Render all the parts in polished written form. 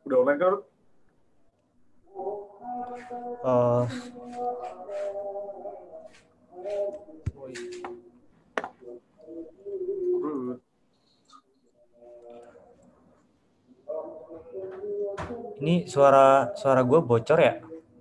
Udah online kan? Ini suara gue bocor ya?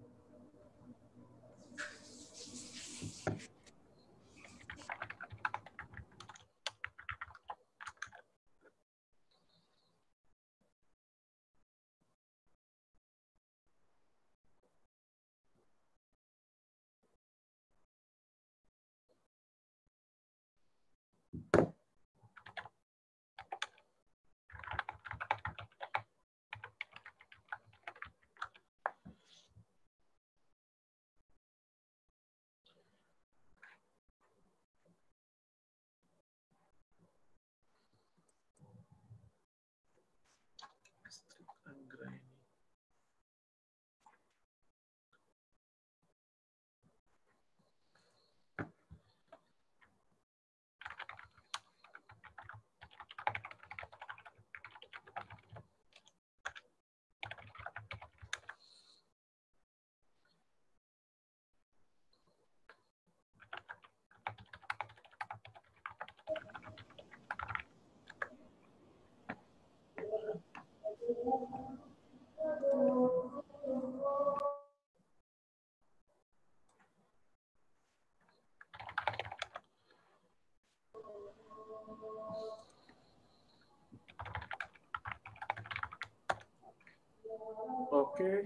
Oke.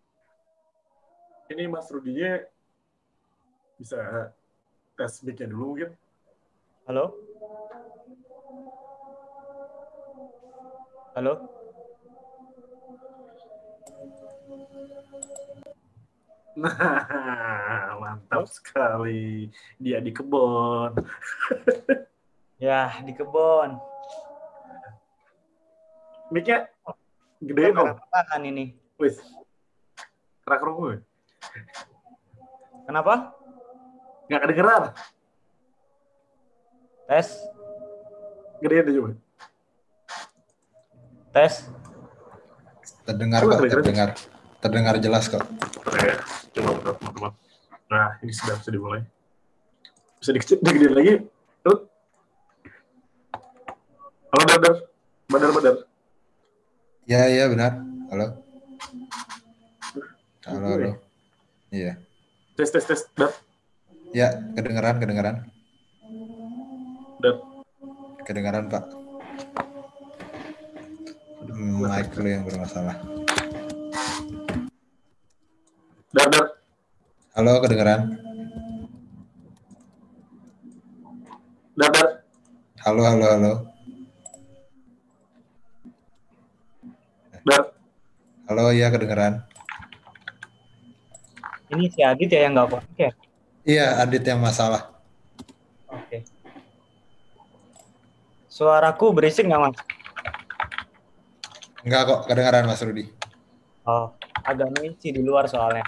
Ini Mas Rudinya bisa tes mic-nya dulu mungkin. Halo? Halo? Nah, mantap sekali. Dia di kebun. Ya, di kebun. Mic-nya gedein om. Tahan ini. Wis. Kerak rungu. Kenapa? Nggak kedengeran. Tes. Gedein aja coba. Tes. Terdengar kok, terdengar jelas kok. Oke, coba teman-teman. Nah, ini sudah bisa dimulai. Bisa digedein lagi. Halo, Badar. Ya, benar. Halo. Halo. Iya. Tes, Dar. Ya, kedengeran. Dar. Kedengeran, Pak. Mic lu yang bermasalah. Dar. Halo, kedengeran. Dar. Halo. Dar. Halo, iya kedengeran. Ini si Adit ya yang nggak connect ya? Iya, Adit yang masalah. Oke. Suaraku berisik nggak, Mas? Enggak kok, kedengeran Mas Rudi. Oh, agak noisy di luar soalnya.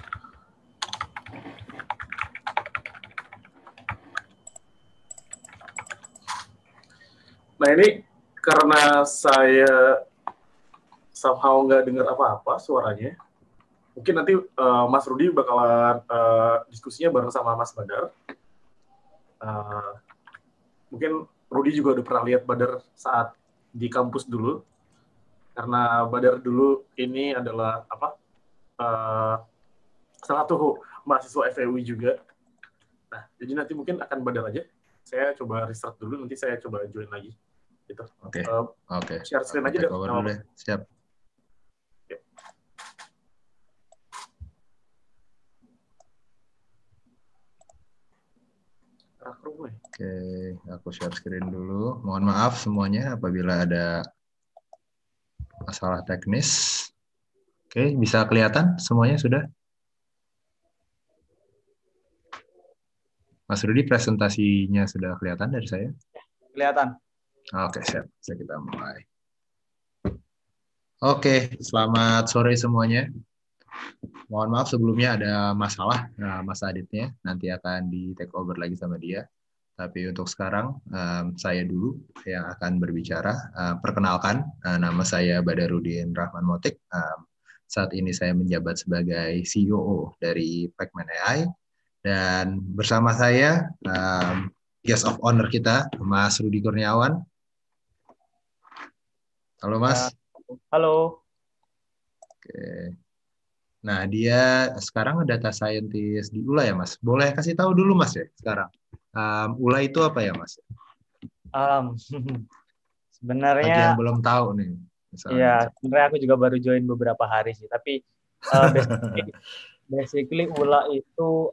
Nah, ini karena saya somehow nggak dengar apa-apa suaranya. Mungkin nanti Mas Rudi bakalan diskusinya bareng sama Mas Badar. Mungkin Rudi juga udah pernah lihat Badar saat di kampus dulu. Karena Badar dulu ini adalah salah satu mahasiswa FEUI juga. Nah, jadi nanti mungkin akan Badar aja. Saya coba restart dulu, nanti saya coba join lagi. Gitu. Oke. Share screen aja deh. Siap. Oke, aku share screen dulu. Mohon maaf semuanya apabila ada masalah teknis. Oke, bisa kelihatan semuanya sudah? Mas Rudi, presentasinya sudah kelihatan dari saya? Kelihatan. Oke, siap. Bisa kita mulai. Oke, selamat sore semuanya. Mohon maaf sebelumnya ada masalah Mas Aditnya. Nanti akan di take over lagi sama dia. Tapi untuk sekarang saya dulu yang akan berbicara. Perkenalkan, nama saya Badarudin Rahman Motik. Saat ini saya menjabat sebagai CEO dari Pacman AI. Dan bersama saya guest of honor kita, Mas Rudi Kurniawan. Halo Mas. Halo. Oke. Nah, dia sekarang data scientist di ULA ya, Mas. Boleh kasih tahu dulu, Mas ya, sekarang. ULA itu apa ya, Mas? Bagi Sebenarnya, yang belum tahu nih, misalnya. ya sebenarnya aku juga baru join beberapa hari sih. Tapi basically ULA itu,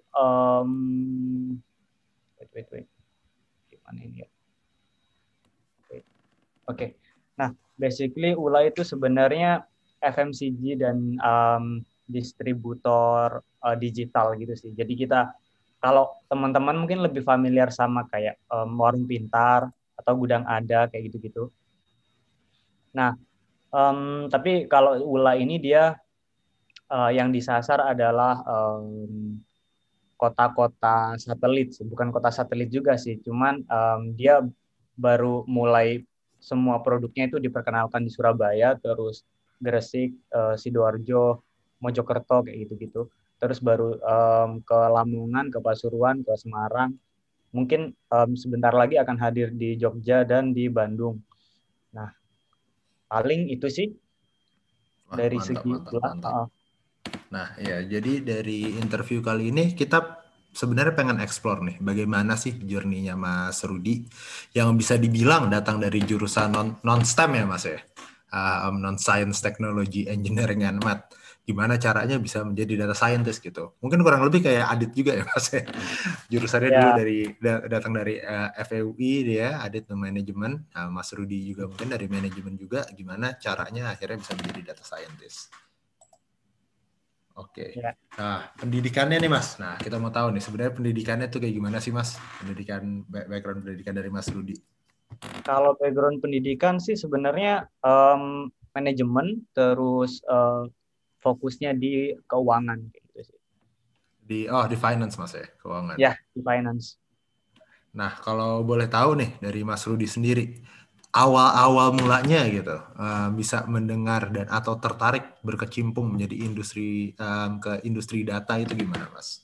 wait, gimana ini ya? Oke. Nah, basically ULA itu sebenarnya FMCG dan distributor digital gitu sih. Jadi kita, kalau teman-teman mungkin lebih familiar sama kayak warung pintar atau gudang ada kayak gitu-gitu. Nah, tapi kalau ULA ini dia yang disasar adalah kota-kota satelit, bukan kota satelit juga sih, cuman dia baru mulai semua produknya itu diperkenalkan di Surabaya, terus Gresik, Sidoarjo, Mojokerto kayak gitu-gitu. Terus baru ke Lamongan, ke Pasuruan, ke Semarang. Mungkin sebentar lagi akan hadir di Jogja dan di Bandung. Nah, paling itu sih dari segi mantap. Nah, ya, jadi dari interview kali ini kita sebenarnya pengen explore nih, bagaimana sih journey-nya Mas Rudi yang bisa dibilang datang dari jurusan non-STEM ya Mas ya, non-science, technology, engineering, and math. Gimana caranya bisa menjadi data scientist gitu. Mungkin kurang lebih kayak Adit juga ya Mas ya. Jurusannya dulu datang dari FEUI dia, Adit manajemen, Mas Rudi juga mungkin dari manajemen juga. Gimana caranya akhirnya bisa menjadi data scientist. Oke. Ya. Nah, pendidikannya nih Mas. Nah, kita mau tahu nih sebenarnya pendidikannya tuh kayak gimana sih Mas? Background pendidikan dari Mas Rudi. Kalau background pendidikan sih sebenarnya manajemen, terus fokusnya di keuangan gitu sih. Di finance Mas ya, keuangan. Ya, di finance. Nah, kalau boleh tahu nih dari Mas Rudi sendiri, awal-awal mulanya gitu, bisa mendengar dan atau tertarik berkecimpung menjadi ke industri data itu gimana Mas?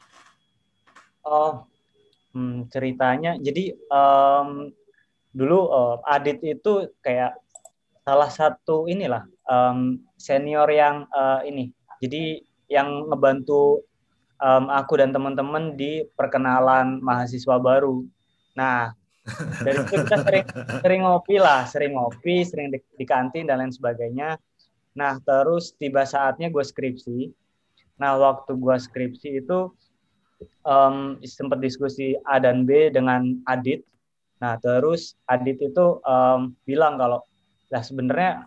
Oh, ceritanya jadi dulu Adit itu kayak salah satu inilah senior yang ini. Jadi yang ngebantu aku dan teman-teman di perkenalan mahasiswa baru. Nah, dari situ kita sering ngopi, sering di kantin dan lain sebagainya. Nah, terus tiba saatnya gue skripsi. Nah, waktu gue skripsi itu sempat diskusi A dan B dengan Adit. Nah, terus Adit itu bilang kalau, lah sebenarnya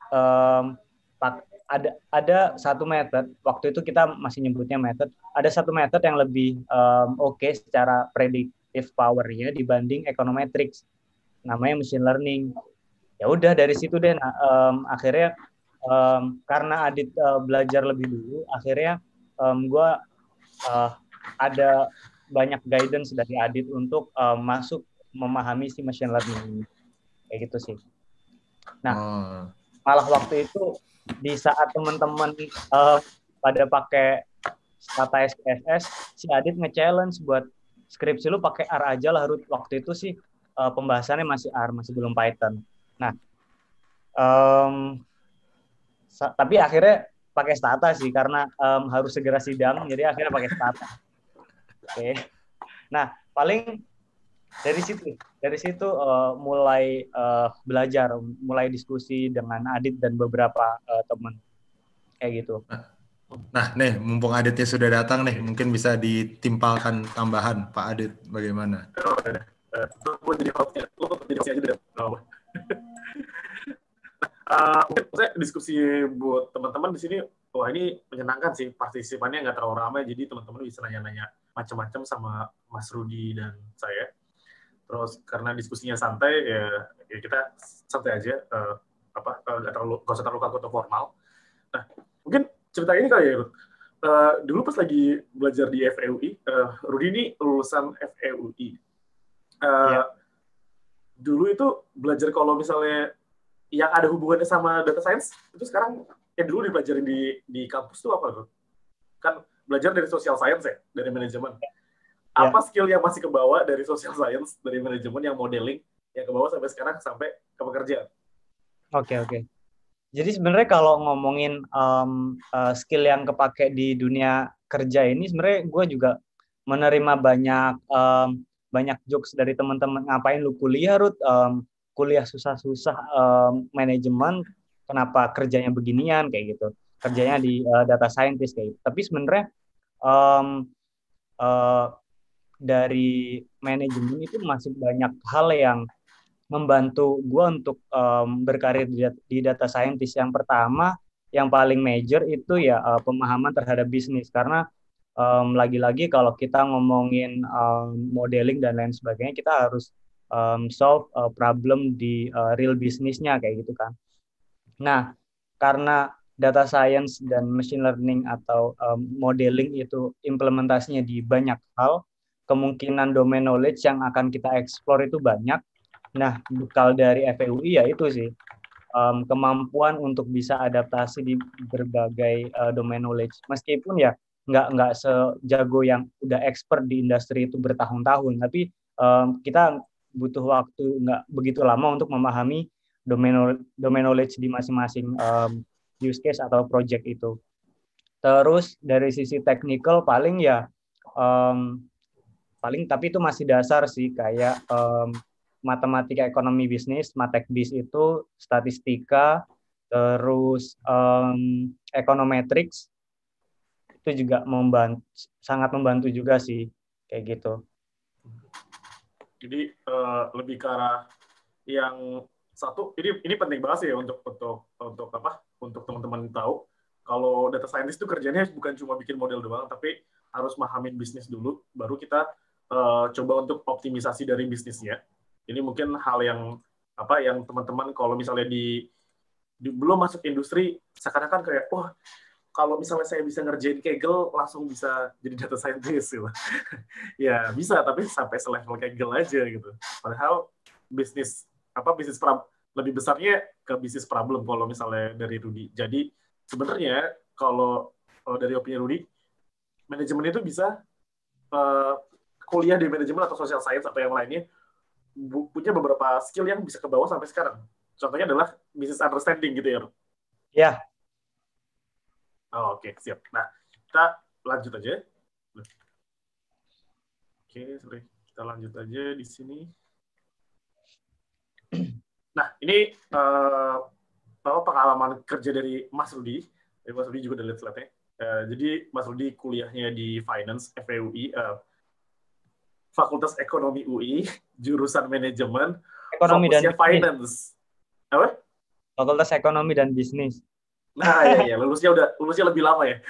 ada satu metode, waktu itu kita masih nyebutnya metode, ada satu metode yang lebih oke secara predictive power-nya dibanding econometrics, namanya machine learning. Ya udah dari situ deh, akhirnya karena Adit belajar lebih dulu, akhirnya gue ada banyak guidance dari Adit untuk masuk memahami si machine learning kayak gitu sih. Nah, malah waktu itu di saat teman-teman pada pakai kata SPSS, si Adit nge-challenge buat skripsi lu pakai R aja lah, waktu itu sih pembahasannya masih R, masih belum Python. Nah, tapi akhirnya pakai Stata sih karena harus segera sidang, jadi akhirnya pakai Stata. Oke. Nah, paling dari situ mulai belajar, mulai diskusi dengan Adit dan beberapa teman kayak gitu. Nah, nih mumpung Aditnya sudah datang nih, mungkin bisa ditimpalkan tambahan Pak Adit, bagaimana? Gue jadi hostnya, lo jadi hostnya aja deh. Mungkin saya diskusi buat teman-teman di sini, wah ini menyenangkan sih, partisipannya nggak terlalu ramai, jadi teman-teman bisa nanya-nanya macam-macam sama Mas Rudi dan saya. Terus karena diskusinya santai, ya kita santai aja, nggak usah terlalu kaku atau formal. Nah, mungkin cerita ini kali ya, dulu pas lagi belajar di FEUI, Rudi ini lulusan FEUI. Eh, Iya. Dulu itu belajar kalau misalnya yang ada hubungannya sama data science itu sekarang yang dulu dipelajarin di kampus tuh apa tuh? Kan belajar dari social science ya, dari manajemen. Ya, Apa skill yang masih kebawa dari social science, dari manajemen yang modeling, yang kebawa sampai sekarang sampai ke pekerjaan? oke oke. Jadi sebenarnya kalau ngomongin skill yang kepake di dunia kerja ini, sebenarnya gue juga menerima banyak jokes dari teman-teman, ngapain lu kuliah Rut, kuliah susah-susah manajemen, kenapa kerjanya beginian kayak gitu, kerjanya di data scientist kayak gitu. Tapi sebenarnya em, eh, dari manajemen itu masih banyak hal yang membantu gue untuk berkarir di data scientist. Yang pertama, yang paling major itu ya pemahaman terhadap bisnis. Karena lagi-lagi kalau kita ngomongin modeling dan lain sebagainya, kita harus solve problem di real bisnisnya kayak gitu kan. Nah, karena data science dan machine learning atau modeling itu implementasinya di banyak hal, kemungkinan domain knowledge yang akan kita explore itu banyak. Nah, bekal dari FEUI ya itu sih, kemampuan untuk bisa adaptasi di berbagai domain knowledge. Meskipun ya nggak sejago yang udah expert di industri itu bertahun-tahun, tapi kita butuh waktu nggak begitu lama untuk memahami domain knowledge di masing-masing use case atau project itu. Terus dari sisi technical paling ya um, paling tapi itu masih dasar sih, kayak matematika ekonomi bisnis, matekbis itu, statistika, terus econometrics itu juga sangat membantu juga sih kayak gitu. Jadi lebih ke arah yang satu, ini penting banget sih ya untuk apa? Untuk teman-teman tahu kalau data scientist itu kerjanya bukan cuma bikin model doang, tapi harus mahamin bisnis dulu, baru kita coba untuk optimisasi dari bisnisnya. Ini mungkin hal yang apa yang teman-teman kalau misalnya belum masuk industri seakan-akan kayak wah kalau misalnya saya bisa ngerjain Kaggle langsung bisa jadi data scientist gitu. Ya bisa tapi sampai selevel Kaggle aja gitu. Padahal bisnis bisnis lebih besarnya ke bisnis problem kalau misalnya dari Rudy. Jadi sebenarnya kalau dari opini Rudy, manajemen itu bisa uh, kuliah di manajemen atau social science atau yang lainnya punya beberapa skill yang bisa ke bawah sampai sekarang. Contohnya adalah business understanding gitu ya. Ya, Oh, oke, siap. Nah, kita lanjut aja. Oke, sorry. Kita lanjut aja di sini. Nah, ini pengalaman kerja dari Mas Rudi. Mas Rudi juga udah lihat slide-nya. Jadi Mas Rudi kuliahnya di Finance FEUI, Fakultas Ekonomi UI, jurusan manajemen, ekonomi dan fokusnya bisnis. finance. Apa? Fakultas ekonomi dan bisnis. Nah, ya, lulusnya lebih lama ya.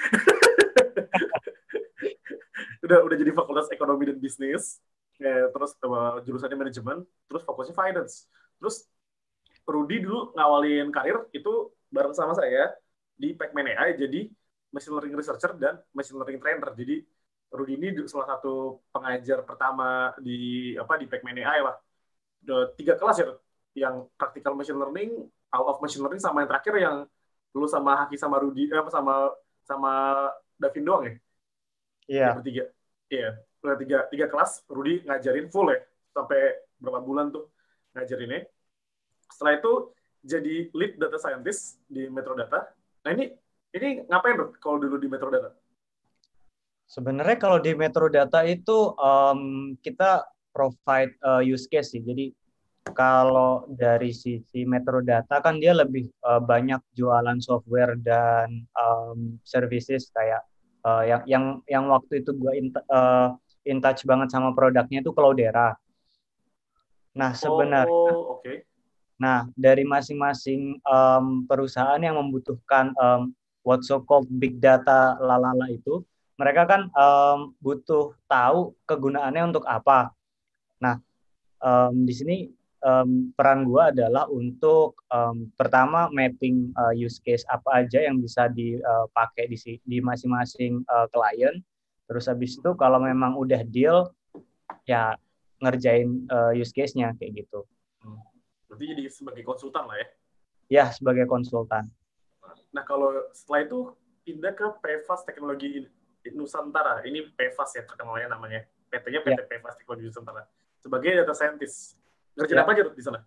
udah jadi Fakultas Ekonomi dan Bisnis. Terus jurusannya manajemen, terus fokusnya finance. Terus Rudy dulu ngawalin karir itu bareng sama saya di Pacman AI jadi machine learning researcher dan machine learning trainer. Jadi Rudy ini salah satu pengajar pertama di Pacman AI lah. Udah 3 kelas ya, yang practical machine learning, out of machine learning, sama yang terakhir yang lu sama Haki sama Rudy sama Davin doang ya. Ya Iya. bertiga. Iya, udah tiga kelas Rudy ngajarin full ya sampai berapa bulan tuh ngajarinnya. Setelah itu jadi lead data scientist di Metrodata. Nah ini ngapain bro kalau dulu di Metrodata? Sebenarnya kalau di Metrodata itu kita provide use case sih. Jadi kalau dari sisi Metrodata kan dia lebih banyak jualan software dan services kayak yang waktu itu gue in touch banget sama produknya itu Cloudera. Nah, sebenarnya Oh, oke. dari masing-masing perusahaan yang membutuhkan what so called big data lalala itu, mereka kan butuh tahu kegunaannya untuk apa. Nah, di sini peran gue adalah untuk pertama mapping use case apa aja yang bisa dipakai di masing-masing klien. Terus habis itu kalau memang udah deal, ya ngerjain use case-nya kayak gitu. Berarti jadi sebagai konsultan lah ya? Ya, sebagai konsultan. Nah, kalau setelah itu pindah ke PFAS Teknologi Nusantara. Ini PFAS ya terkenalnya namanya. PT-nya PT Ya. PFAS Teknologi Nusantara. Sebagai data scientist. Ngerjain Ya. apa aja di sana?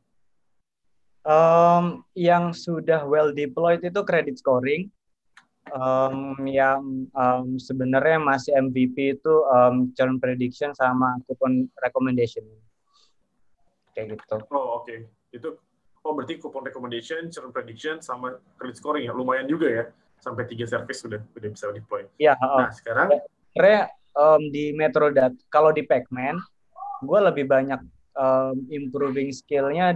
Yang sudah well deployed itu credit scoring. Yang sebenarnya masih MVP itu churn prediction sama coupon recommendation. Kayak gitu. Oh, oke. Itu berarti coupon recommendation, churn prediction, sama credit scoring ya. Lumayan juga ya. Sampai 3 service sudah bisa deploy. Ya, Nah, sekarang sebenarnya di Metrodata, kalau di Pacman, gue lebih banyak improving skill-nya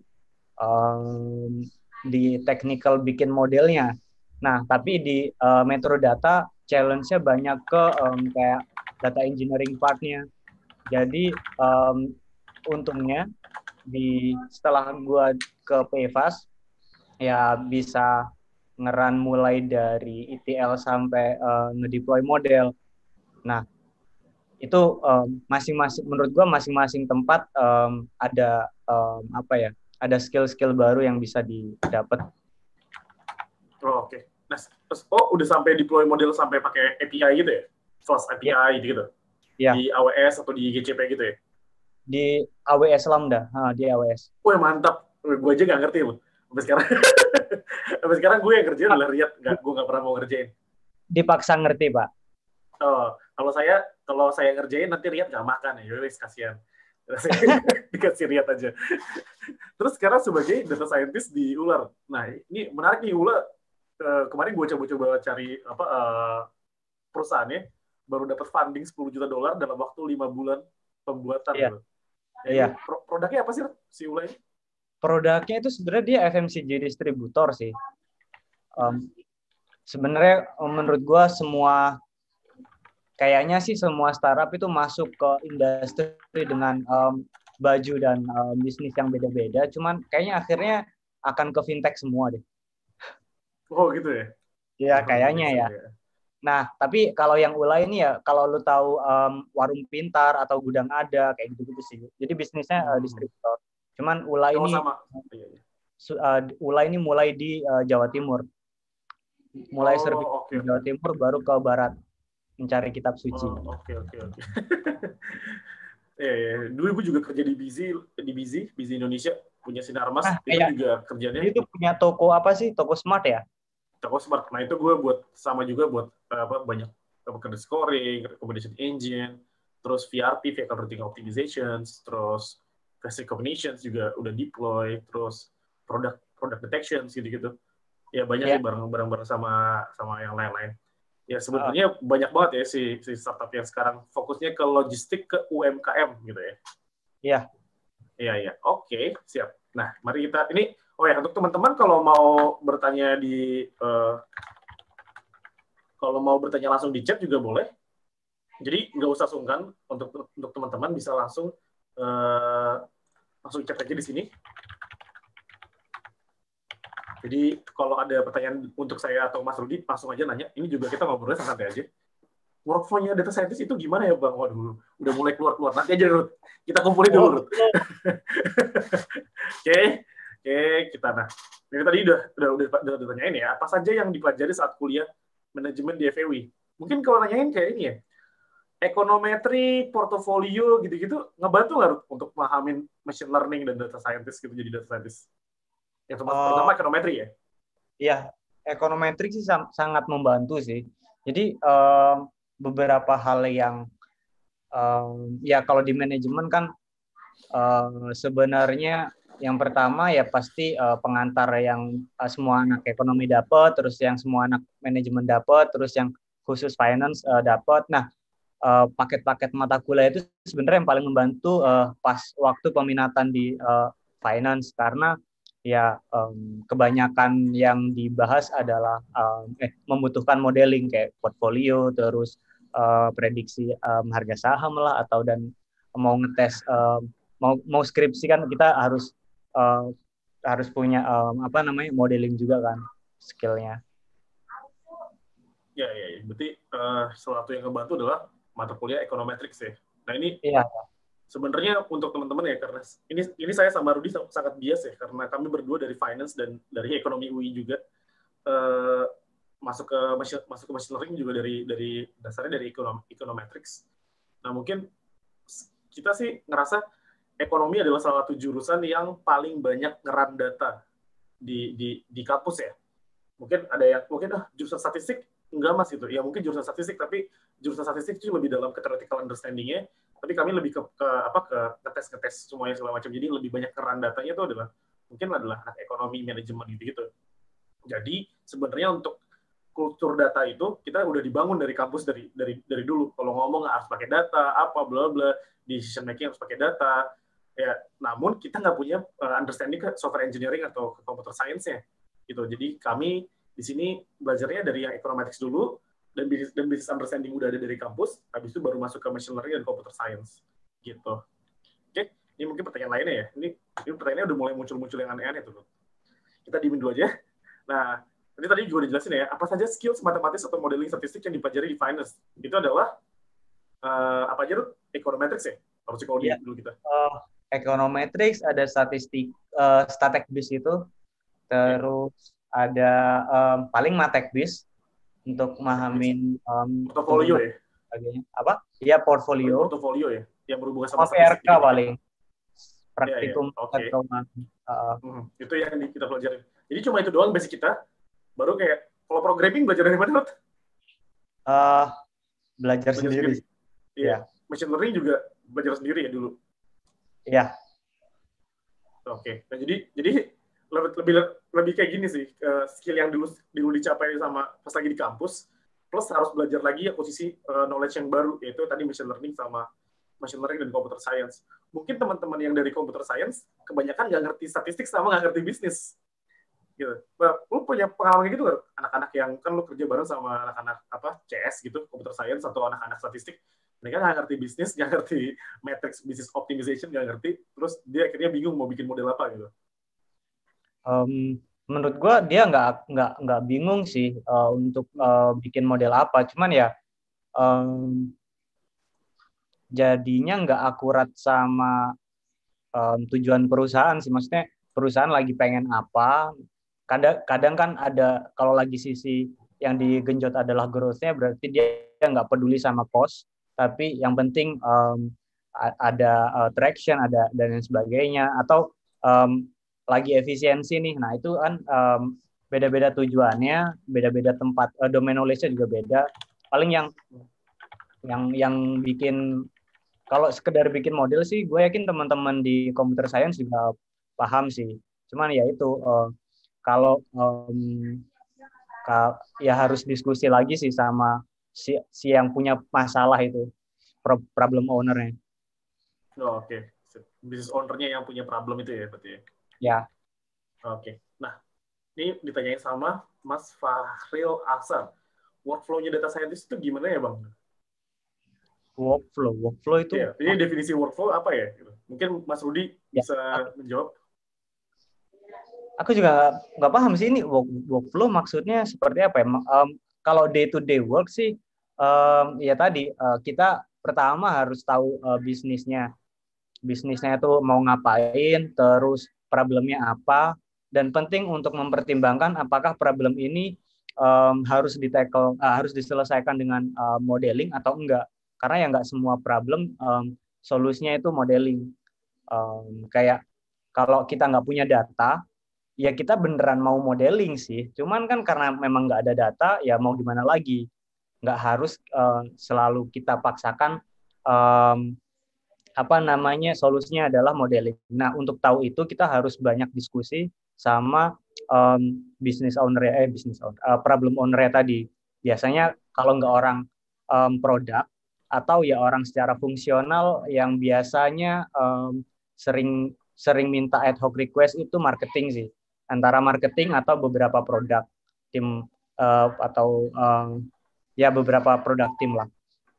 di technical bikin modelnya. Nah, tapi di Metrodata challenge-nya banyak ke kayak data engineering part-nya. Jadi untungnya setelah gue ke PFAS ya bisa ngeran mulai dari ETL sampai ngedeploy model. Nah, itu masing-masing menurut gue masing-masing tempat ada apa ya? Ada skill-skill baru yang bisa didapat. Oh, oke. Nah, terus udah sampai deploy model sampai pakai API gitu ya? Flash API gitu. Ya. Di AWS atau di GCP gitu ya? Di AWS Lambda, di AWS. Wah, mantap. Gue aja nggak ngerti loh. Sampai sekarang, sampai sekarang gue yang kerjain adalah Riyad. Gue nggak pernah mau ngerjain. Dipaksa ngerti, Pak. Oh, kalau saya ngerjain nanti Riyad nggak makan ya, wes kasihan. Dikasih Riyad aja. Terus sekarang sebagai data scientist di Ular. Nah, ini menarik nih Ular. Kemarin gue coba-coba cari perusahaannya, baru dapat funding $10 juta dalam waktu 5 bulan pembuatan. Iya. Gitu. Iya. Produknya apa sih si Ula ini? Produknya itu sebenarnya dia FMCG distributor sih. Sebenarnya menurut gue kayaknya sih semua startup itu masuk ke industri dengan baju dan bisnis yang beda-beda. Cuman kayaknya akhirnya akan ke fintech semua deh. Oh gitu ya? Ya kayaknya ya. Nah, tapi kalau yang Ula ini ya, kalau lu tahu warung pintar atau gudang ada kayak gitu-gitu sih. Jadi bisnisnya distributor. Cuman Ula ini Ula ini mulai di Jawa Timur. Mulai service di Jawa Timur baru ke barat mencari kitab suci. Oke. Dulu gue juga kerja di Busy Indonesia, punya Sinarmas. Itu juga kerjanya. Itu punya toko apa sih? Toko smart ya? Toko smart. Nah itu gue buat banyak credit scoring, recommendation engine, terus VRT, vehicle routing optimizations, terus face recognitions juga udah deploy, terus product detections gitu-gitu. Ya banyak sih bareng-bareng sama yang lain-lain. Ya sebetulnya banyak banget ya si startup yang sekarang fokusnya ke logistik, ke UMKM gitu ya. Iya. Iya. Oke, siap. Nah, mari kita ini untuk teman-teman kalau mau bertanya langsung di chat juga boleh. Jadi nggak usah sungkan untuk teman-teman bisa langsung chat aja di sini. Jadi kalau ada pertanyaan untuk saya atau Mas Rudi, langsung aja nanya. Ini juga kita ngobrolnya santai aja. Workflow-nya data scientist itu gimana ya, Bang? Waduh, udah mulai keluar. Nanti aja, Rut. Kita kumpulin dulu, Rut. Oke, kita Ini tadi udah tanyain ya, apa saja yang dipelajari saat kuliah manajemen di FEW? Mungkin kalau nanyain kayak ini ya, ekonometri, portofolio, gitu-gitu, ngebantu nggak, Rut, untuk pahamin machine learning dan data scientist gitu, jadi data scientist? Yang pertama ekonometri ya? Iya, ekonometri sih sangat membantu sih. Jadi beberapa hal yang ya kalau di manajemen kan sebenarnya yang pertama ya pasti pengantar yang semua anak ekonomi dapat, terus yang semua anak manajemen dapat, terus yang khusus finance dapat. Nah, paket-paket mata kuliah itu sebenarnya yang paling membantu pas waktu peminatan di finance, karena ya kebanyakan yang dibahas adalah membutuhkan modeling kayak portfolio, terus prediksi harga saham lah, atau dan mau ngetes mau skripsi kan kita harus punya modeling juga kan skillnya. Ya. Berarti salah satu yang ngebantu adalah mata kuliah ekonometrics ya. Nah ini sebenarnya untuk teman-teman ya, karena ini saya sama Rudi sangat bias ya, karena kami berdua dari finance dan dari ekonomi UI juga, masuk ke machine learning juga dari dasarnya dari econometrics. Nah mungkin kita sih ngerasa ekonomi adalah salah satu jurusan yang paling banyak ngeran data di kampus ya. Mungkin ada yang jurusan statistik enggak mas gitu. Ya mungkin jurusan statistik, tapi jurusan statistik itu lebih dalam ke theoretical understanding-nya. Tapi kami lebih ke ngetes semuanya segala macam. Jadi lebih banyak ngeran datanya itu adalah anak ekonomi manajemen gitu. Jadi sebenarnya untuk kultur data itu kita udah dibangun dari kampus dari dulu. Kalau ngomong harus pakai data, apa bla bla, decision making harus pakai data. Ya, namun kita nggak punya understanding ke software engineering atau ke computer science-nya gitu. Jadi kami di sini belajarnya dari yang econometrics dulu dan business understanding udah ada dari kampus, habis itu baru masuk ke machine learning dan computer science gitu. Oke, ini mungkin pertanyaan lainnya ya. Ini pertanyaannya udah mulai muncul yang aneh-aneh tuh. Kita diemin dulu aja. Nah, tadi juga dijelasin ya, apa saja skills matematis atau modeling statistik yang dipelajari di finance. Itu adalah apa aja tuh? Econometrics ya? Harus cek dulu kita. Econometrics, ada statistik, static-based itu, terus ada paling matek-based untuk memahamin portofolio ya? Apa? Iya, portfolio. Portfolio ya? Yang berhubungan sama PRK paling. Praktikum. Itu yang kita pelajari. Jadi cuma itu doang basic kita. Baru kayak, kalau programming belajar dari mana, Rod? Belajar sendiri. Iya. Machine learning juga belajar sendiri ya dulu? Iya. Oke. Nah, jadi lebih kayak gini sih, skill yang dulu dicapai sama pas lagi di kampus, plus harus belajar lagi posisi knowledge yang baru, yaitu tadi machine learning dan computer science. Mungkin teman-teman yang dari computer science kebanyakan nggak ngerti statistik sama nggak ngerti bisnis. Gitu. Lu punya pengalaman gitu nggak? Anak-anak yang kan lu kerja bareng sama anak-anak CS gitu, computer science atau anak-anak statistik, mereka nggak ngerti bisnis, nggak ngerti matrix business optimization, nggak ngerti, terus dia akhirnya bingung mau bikin model apa gitu. Menurut gue dia nggak bingung sih untuk bikin model apa, cuman ya jadinya nggak akurat sama tujuan perusahaan sih. Maksudnya perusahaan lagi pengen apa, kadang kan ada, kalau lagi sisi yang digenjot adalah growth-nya, berarti dia nggak peduli sama cost, tapi yang penting ada traction, ada dan lain sebagainya, atau lagi efisiensi nih. Nah itu kan beda-beda tujuannya, beda-beda tempat, domain knowledge-nya juga beda. Paling yang bikin, kalau sekedar bikin model sih, gue yakin teman-teman di computer science juga paham sih. Cuman ya itu, kalau ya harus diskusi lagi sih sama si yang punya masalah itu, problem owner-nya. Oke. Business owner-nya yang punya problem itu ya berarti ya? Ya. Oke. Nah, ini ditanyain sama Mas Fahril Asar. Workflow-nya data scientist itu gimana ya, Bang? Workflow itu. Ya, ini definisi workflow apa ya? Mungkin Mas Rudi bisa menjawab. Aku juga nggak paham sih ini workflow maksudnya seperti apa ya. Kalau day to day work sih, ya tadi kita pertama harus tahu bisnisnya itu mau ngapain, terus problemnya apa, dan penting untuk mempertimbangkan apakah problem ini harus diselesaikan dengan modeling atau enggak. Karena ya nggak semua problem solusinya itu modeling. Kayak kalau kita nggak punya data, ya kita beneran mau modeling sih. Cuman kan karena memang nggak ada data, ya mau gimana lagi. Nggak harus selalu kita paksakan solusinya adalah modeling. Nah, untuk tahu itu kita harus banyak diskusi sama problem owner tadi. Biasanya kalau nggak orang produk, atau ya orang secara fungsional yang biasanya sering minta ad hoc request, itu marketing sih. Antara marketing atau beberapa produk tim ya beberapa produk tim lah.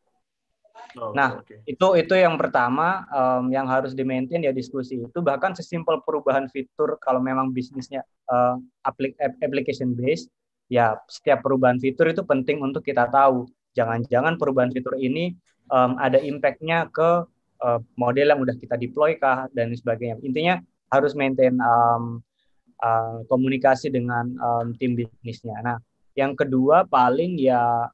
Itu yang pertama yang harus di-maintain ya diskusi itu. Bahkan sesimpel perubahan fitur, kalau memang bisnisnya application based, ya setiap perubahan fitur itu penting untuk kita tahu. Jangan-jangan perubahan fitur ini ada impact-nya ke model yang udah kita deploy kah dan sebagainya. Intinya harus maintain komunikasi dengan tim bisnisnya. Nah, yang kedua paling ya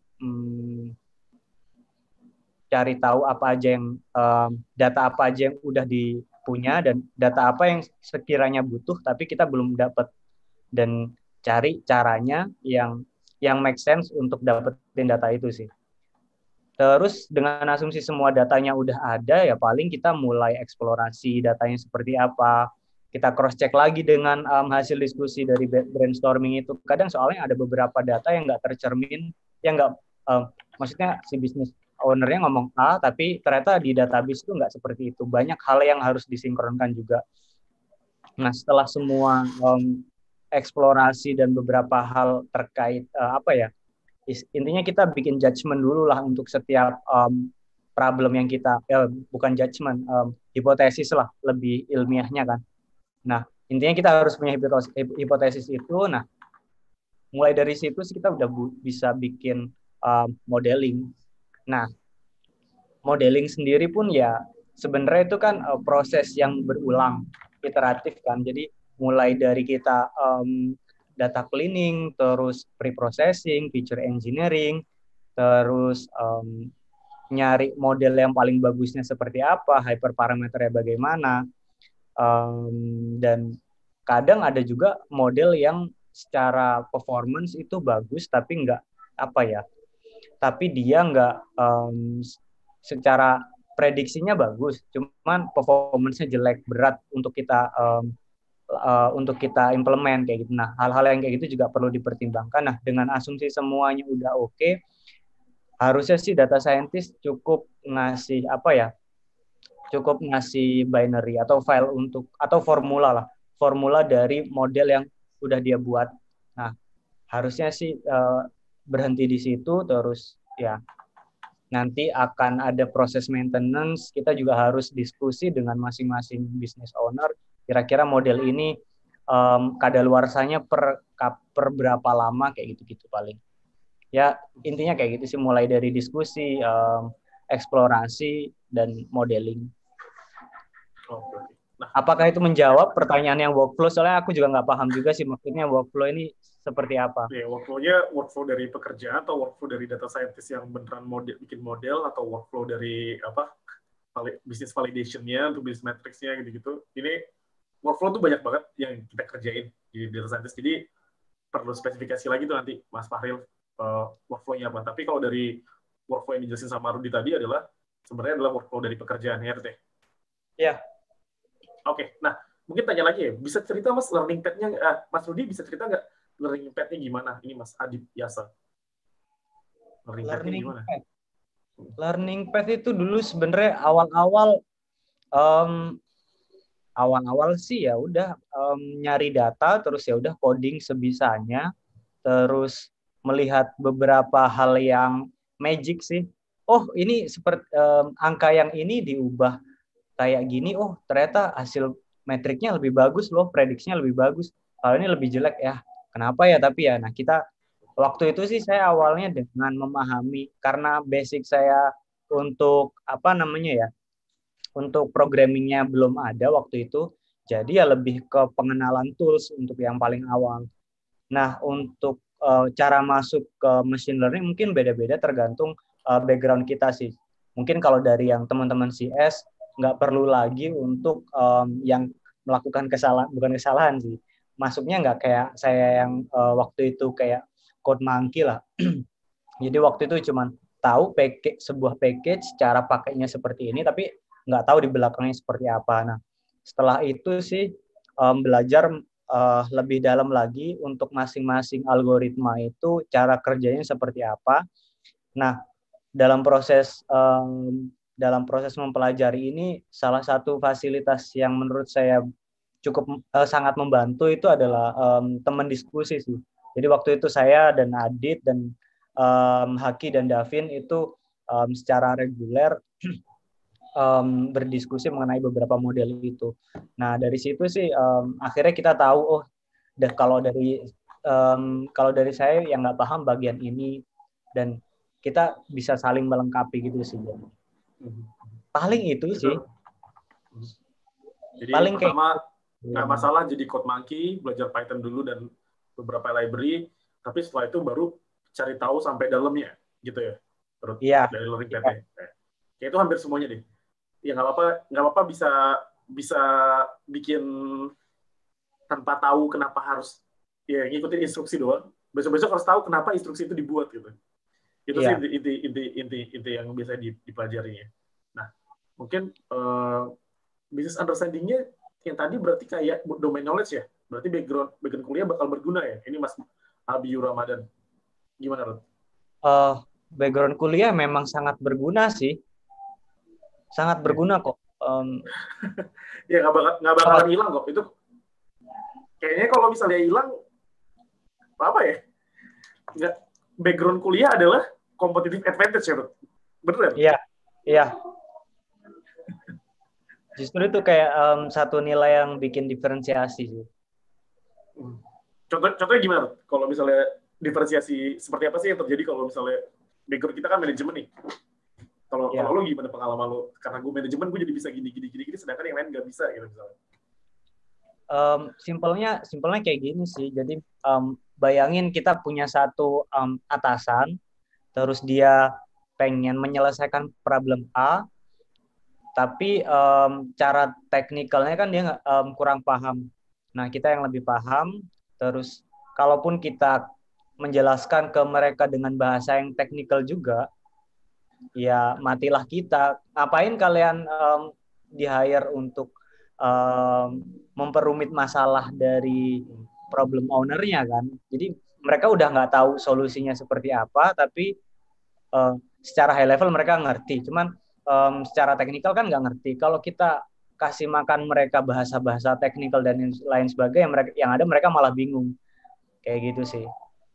cari tahu apa aja yang data apa aja yang udah dipunya dan data apa yang sekiranya butuh tapi kita belum dapat, dan cari caranya yang make sense untuk dapetin data itu sih. Terus dengan asumsi semua datanya udah ada, ya paling kita mulai eksplorasi datanya seperti apa. Kita cross check lagi dengan hasil diskusi dari brainstorming itu. Kadang soalnya ada beberapa data yang nggak tercermin, yang nggak, maksudnya si bisnis ownernya ngomong A, tapi ternyata di database itu nggak seperti itu. Banyak hal yang harus disinkronkan juga. Nah, setelah semua eksplorasi dan beberapa hal terkait intinya kita bikin judgement dulu lah untuk setiap problem yang kita, bukan judgement, hipotesis lah lebih ilmiahnya kan. Nah, intinya kita harus punya hipotesis itu. Nah, mulai dari situ sih kita udah bisa bikin modeling. Nah, modeling sendiri pun ya sebenarnya itu kan proses yang berulang, iteratif kan. Jadi mulai dari kita data cleaning, terus pre-processing, feature engineering, terus nyari model yang paling bagusnya seperti apa, hyperparameternya bagaimana, dan kadang ada juga model yang secara performance itu bagus tapi dia nggak secara prediksinya bagus, cuman performance-nya jelek, berat untuk kita implement kayak gitu. Nah, hal-hal yang kayak gitu juga perlu dipertimbangkan. Nah, dengan asumsi semuanya udah oke, harusnya sih data scientist cukup ngasih binary atau file atau formula dari model yang udah dia buat. Nah, harusnya sih berhenti di situ, terus ya nanti akan ada proses maintenance. Kita juga harus diskusi dengan masing-masing business owner, kira-kira model ini kadaluarsanya per berapa lama, kayak gitu-gitu paling. Ya, intinya kayak gitu sih, mulai dari diskusi, eksplorasi, dan modeling. Nah, apakah itu menjawab pertanyaan yang workflow? Soalnya aku juga nggak paham juga sih maksudnya workflow ini seperti apa. Ya, workflow dari pekerjaan atau workflow dari data scientist yang beneran bikin model, atau workflow dari business validation-nya untuk business metrics-nya gitu-gitu. Ini workflow tuh banyak banget yang kita kerjain di data scientist. Jadi perlu spesifikasi lagi tuh nanti Mas Fahril workflow-nya apa. Tapi kalau dari workflow yang dijelasin sama Rudy tadi sebenarnya adalah workflow dari pekerjaan RT. Iya. Oke, nah mungkin tanya lagi ya, bisa cerita Mas learning path-nya, Mas Rudy bisa cerita nggak learning path-nya gimana? Ini Mas Adib Yasa. Learning path-nya gimana? Learning path itu dulu sebenarnya awal-awal sih ya udah nyari data, terus ya udah coding sebisanya, terus melihat beberapa hal yang magic sih. Oh, ini seperti angka yang ini diubah kayak gini, oh ternyata hasil metriknya lebih bagus loh, prediksinya lebih bagus. Kalau ini lebih jelek ya, kenapa ya? Tapi ya, nah kita waktu itu sih saya awalnya dengan memahami, karena basic saya untuk untuk programmingnya belum ada waktu itu, jadi ya lebih ke pengenalan tools untuk yang paling awal. Nah, untuk cara masuk ke machine learning mungkin beda-beda tergantung background kita sih. Mungkin kalau dari yang teman-teman CS nggak perlu lagi untuk yang melakukan bukan kesalahan sih. Masuknya nggak kayak saya yang waktu itu kayak code monkey lah. Jadi waktu itu cuma tahu sebuah package, cara pakainya seperti ini, tapi nggak tahu di belakangnya seperti apa. Nah, setelah itu sih belajar lebih dalam lagi untuk masing-masing algoritma itu cara kerjanya seperti apa. Nah, dalam proses mempelajari ini, salah satu fasilitas yang menurut saya cukup sangat membantu itu adalah teman diskusi sih. Jadi waktu itu saya dan Adit dan Haki dan Davin itu secara reguler berdiskusi mengenai beberapa model itu. Nah, dari situ sih akhirnya kita tahu, kalau dari saya yang nggak paham bagian ini, dan kita bisa saling melengkapi gitu sih. Paling itu sih. Jadi Paling pertama kayak nggak masalah jadi code monkey, belajar Python dulu dan beberapa library, tapi setelah itu baru cari tahu sampai dalamnya, gitu ya, menurut iya, dari learning iya, path-nya. Kayak itu hampir semuanya deh. Ya nggak apa-apa bisa bisa bikin tanpa tahu kenapa harus ya ngikutin instruksi doang. Besok-besok harus tahu kenapa instruksi itu dibuat gitu. Itu sih iya. inti yang biasa dipelajarinya. Nah, mungkin business understanding-nya yang tadi berarti kayak domain knowledge ya. Berarti background kuliah bakal berguna ya. Ini Mas Abiyu Ramadan. Gimana, Rod? Background kuliah memang sangat berguna sih, sangat berguna kok. Ya nggak bakalan hilang kok. Itu kayaknya kalau misalnya hilang, apa ya? Nggak, background kuliah adalah competitive advantage ya, Rod? Bener? Iya, iya. Justru itu kayak satu nilai yang bikin diferensiasi sih. Contohnya gimana? Kalau misalnya diferensiasi seperti apa sih yang terjadi kalau misalnya background kita kan manajemen nih. Kalau Ya. lo gimana pengalaman lo? Karena gue manajemen, gue jadi bisa gini, sedangkan yang lain nggak bisa gitu misalnya. Simpelnya kayak gini sih. Jadi bayangin kita punya satu atasan, terus dia pengen menyelesaikan problem A, tapi cara teknikalnya kan dia kurang paham. Nah, kita yang lebih paham, terus kalaupun kita menjelaskan ke mereka dengan bahasa yang teknikal juga, ya matilah kita. Ngapain kalian di-hire untuk memperumit masalah dari problem owner-nya kan? Jadi mereka udah nggak tahu solusinya seperti apa, tapi secara high level mereka ngerti. Cuman secara teknikal kan nggak ngerti. Kalau kita kasih makan mereka bahasa-bahasa teknikal dan lain sebagainya, yang ada mereka malah bingung. Kayak gitu sih.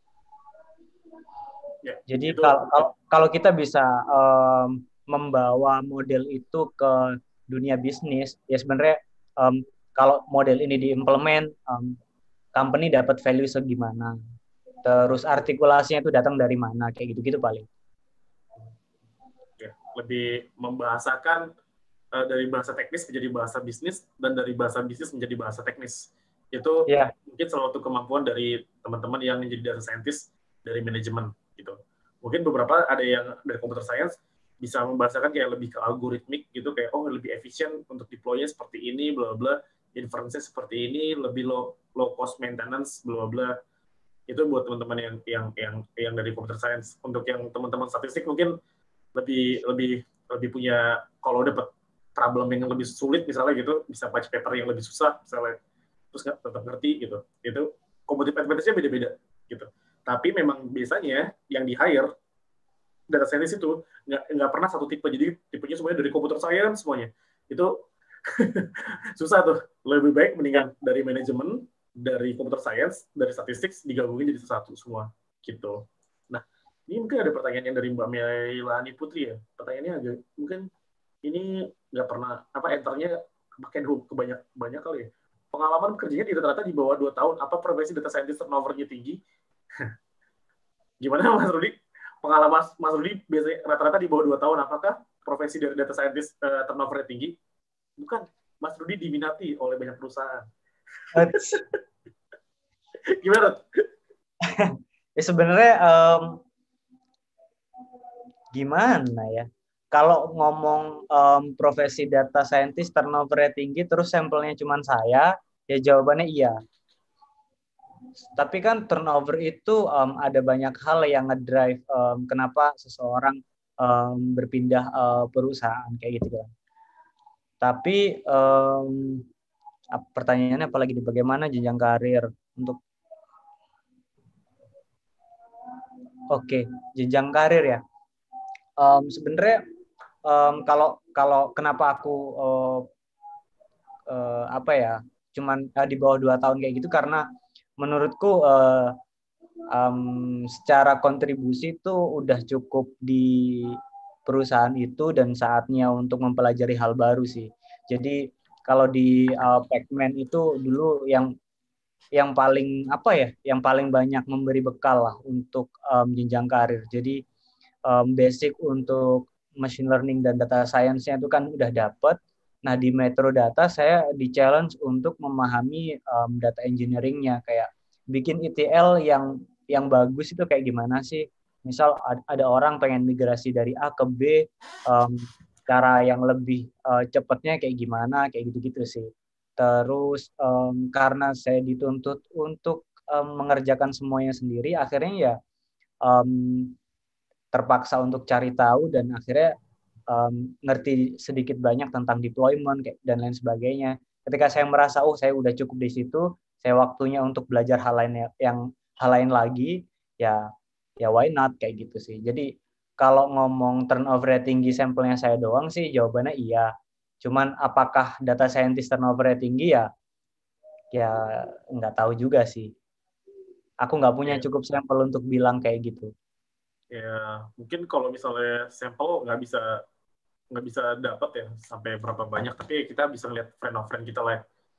Ya, jadi itu, kalau kita bisa membawa model itu ke dunia bisnis, ya sebenarnya kalau model ini diimplement, company dapat value segimana, terus artikulasinya itu datang dari mana, kayak gitu-gitu paling. Ya, lebih membahasakan dari bahasa teknis menjadi bahasa bisnis dan dari bahasa bisnis menjadi bahasa teknis. Itu mungkin salah satu kemampuan dari teman-teman yang menjadi data scientist dari manajemen gitu. Mungkin beberapa ada yang dari computer science bisa membahasakan kayak lebih ke algoritmik gitu, kayak lebih efisien untuk deploy-nya seperti ini, bla bla, inference seperti ini, lebih low cost maintenance, bla bla. Itu buat teman-teman yang dari computer science. Untuk yang teman-teman statistik mungkin lebih punya, kalau dapat problem yang lebih sulit misalnya gitu, bisa baca paper yang lebih susah misalnya, terus tetap ngerti gitu. Itu competitive advantage-nya beda-beda gitu. Tapi memang biasanya yang di-hire data scientist itu nggak pernah satu tipe, jadi tipenya semuanya dari computer science semuanya. Itu susah tuh. Lebih baik mendingan dari manajemen, dari computer science, dari statistik digabungin jadi satu semua gitu. Nah, ini mungkin ada pertanyaan yang dari Mbak Melani Putri ya. Pertanyaannya agak mungkin ini nggak pernah enternya pakai banyak kali ya. Pengalaman kerjanya rata-rata di bawah 2 tahun. Apa profesi data scientist turnover-nya tinggi? Gimana Mas Rudi? Pengalaman Mas Rudi biasanya rata-rata di bawah 2 tahun. Apakah profesi dari data scientist turnover-nya tinggi? Bukan. Mas Rudi diminati oleh banyak perusahaan. Gimana? Ya sebenarnya gimana ya? Kalau ngomong profesi data scientist turnover-nya tinggi, terus sampelnya cuma saya, ya jawabannya iya. Tapi kan turnover itu ada banyak hal yang ngedrive kenapa seseorang berpindah perusahaan kayak gitu kan. Tapi pertanyaannya apalagi di bagaimana jenjang karir untuk jenjang karir ya. Sebenarnya kalau kenapa aku cuman di bawah 2 tahun kayak gitu, karena menurutku secara kontribusi itu udah cukup di perusahaan itu dan saatnya untuk mempelajari hal baru sih. Jadi kalau di Pacman itu dulu yang paling yang paling banyak memberi bekal lah untuk jenjang karir. Jadi basic untuk machine learning dan data science-nya itu kan udah dapet. Nah, di Metro Data saya di-challenge untuk memahami data engineering-nya, kayak bikin ETL yang bagus itu kayak gimana sih? Misal ada orang pengen migrasi dari A ke B, cara yang lebih cepatnya kayak gimana, kayak gitu-gitu sih. Terus karena saya dituntut untuk mengerjakan semuanya sendiri, akhirnya ya terpaksa untuk cari tahu dan akhirnya ngerti sedikit banyak tentang deployment dan lain sebagainya. Ketika saya merasa saya udah cukup di situ, saya waktunya untuk belajar hal lain lagi, ya why not kayak gitu sih. Jadi kalau ngomong turnover tinggi sampelnya saya doang sih jawabannya iya. Cuman apakah data scientist turnover tinggi ya nggak tahu juga sih. Aku nggak punya cukup sampel untuk bilang kayak gitu. Ya mungkin kalau misalnya sampel nggak bisa dapat ya sampai berapa banyak, tapi kita bisa ngeliat friend of friend kita lah.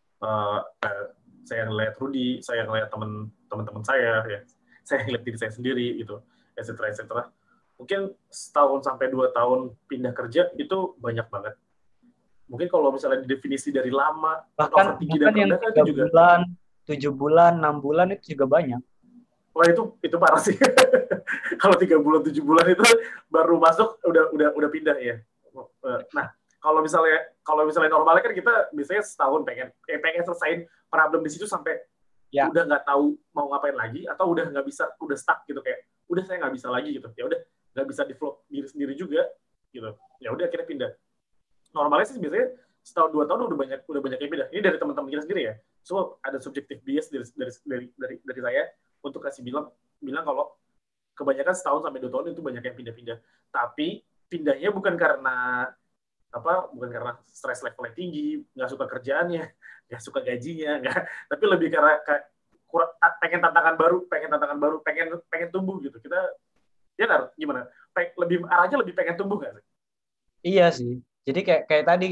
Saya ngeliat Rudy, saya ngeliat teman-teman saya, ya saya ngeliat diri saya sendiri gitu, etc. Mungkin setahun sampai 2 tahun pindah kerja itu banyak banget. Mungkin kalau misalnya definisi dari lama, Bahkan tinggi dan yang rendah kan 3 itu juga. bulan, 7 bulan, 6 bulan itu juga banyak. Wah itu parah sih. Kalau 3 bulan 7 bulan itu baru masuk udah pindah ya. Nah kalau misalnya normalnya kan kita biasanya setahun pengen selesaiin problem di situ sampai udah nggak tahu mau ngapain lagi, atau udah nggak bisa, udah stuck gitu, kayak udah saya nggak bisa lagi gitu, ya udah nggak bisa develop diri sendiri juga gitu, ya udah akhirnya pindah. Normalnya sih biasanya setahun 2 tahun udah banyak yang pindah. Ini dari teman-teman kita sendiri ya, so ada subjective bias dari saya untuk kasih bilang kalau kebanyakan setahun sampai 2 tahun itu banyak yang pindah-pindah. Tapi pindahnya bukan karena stres levelnya tinggi, nggak suka kerjaannya, nggak suka gajinya, nggak, tapi lebih karena pengen tantangan baru, pengen tumbuh gitu. Kita ya kan gimana? Arahnya lebih pengen tumbuh nggak sih? Iya sih. Jadi kayak tadi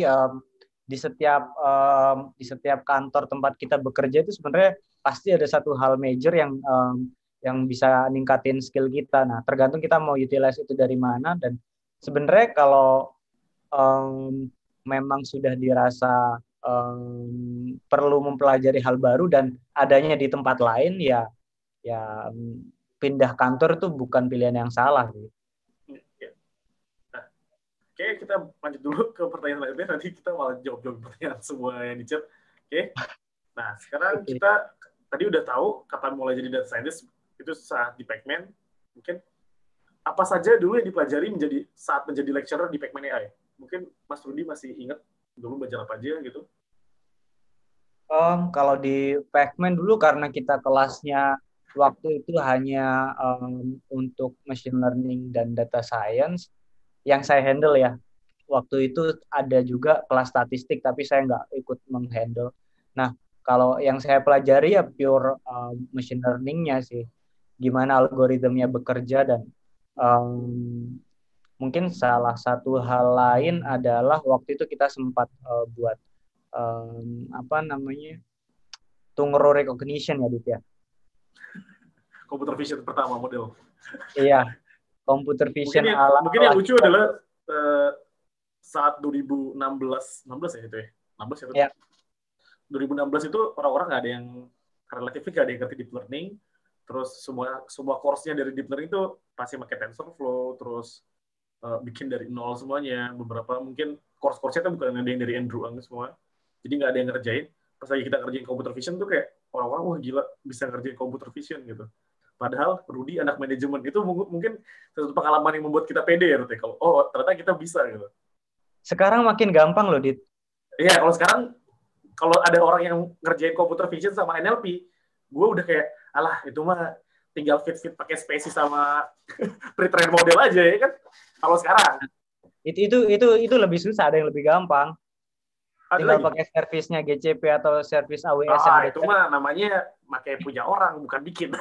di setiap kantor tempat kita bekerja itu sebenarnya pasti ada satu hal major yang bisa ningkatin skill kita. Nah, tergantung kita mau utilize itu dari mana, dan sebenarnya kalau memang sudah dirasa perlu mempelajari hal baru dan adanya di tempat lain, ya pindah kantor itu bukan pilihan yang salah. Nah, oke, kita lanjut dulu ke pertanyaan selanjutnya. Nanti kita malah jawab pertanyaan semua yang di chat. Oke. Nah, sekarang kita tadi udah tahu kapan mulai jadi data scientist, itu saat di Pacman. Mungkin apa saja dulu yang dipelajari saat menjadi lecturer di Pacman AI? Mungkin Mas Rudy masih ingat dulu belajar apa aja gitu? Kalau di Pacman dulu karena kita kelasnya waktu itu hanya untuk machine learning dan data science yang saya handle ya. Waktu itu ada juga kelas statistik tapi saya nggak ikut menghandle. Nah, kalau yang saya pelajari ya pure machine learning-nya sih. Gimana algoritmnya bekerja, dan mungkin salah satu hal lain adalah waktu itu kita sempat buat Tungro recognition ya, Dit ya. Computer vision pertama model. Iya, computer vision mungkin yang lucu adalah saat 2016 ya itu ya. 16 ya. 2016 itu orang-orang nggak ada yang relatif nggak ada yang ngerti deep learning. Terus semua course-nya dari deep learning itu pasti pakai TensorFlow, terus bikin dari nol semuanya. Beberapa mungkin course-course-nya itu bukan ada yang dari Andrew Ang semua. Jadi nggak ada yang ngerjain. Pas lagi kita ngerjain computer vision tuh kayak orang-orang wah gila bisa ngerjain computer vision gitu. Padahal Rudy anak manajemen itu mungkin satu pengalaman yang membuat kita pede ya, Rudy. Kalau ternyata kita bisa gitu. Sekarang makin gampang loh, Dit. Iya, kalau ada orang yang ngerjain computer vision sama NLP, gue udah kayak alah itu mah tinggal fit pakai spesies sama pre-train model aja ya kan. Kalau sekarang itu lebih susah, ada yang lebih gampang. Tinggal pakai servisnya GCP atau servis AWS yang itu mah namanya pakai punya orang, bukan bikin.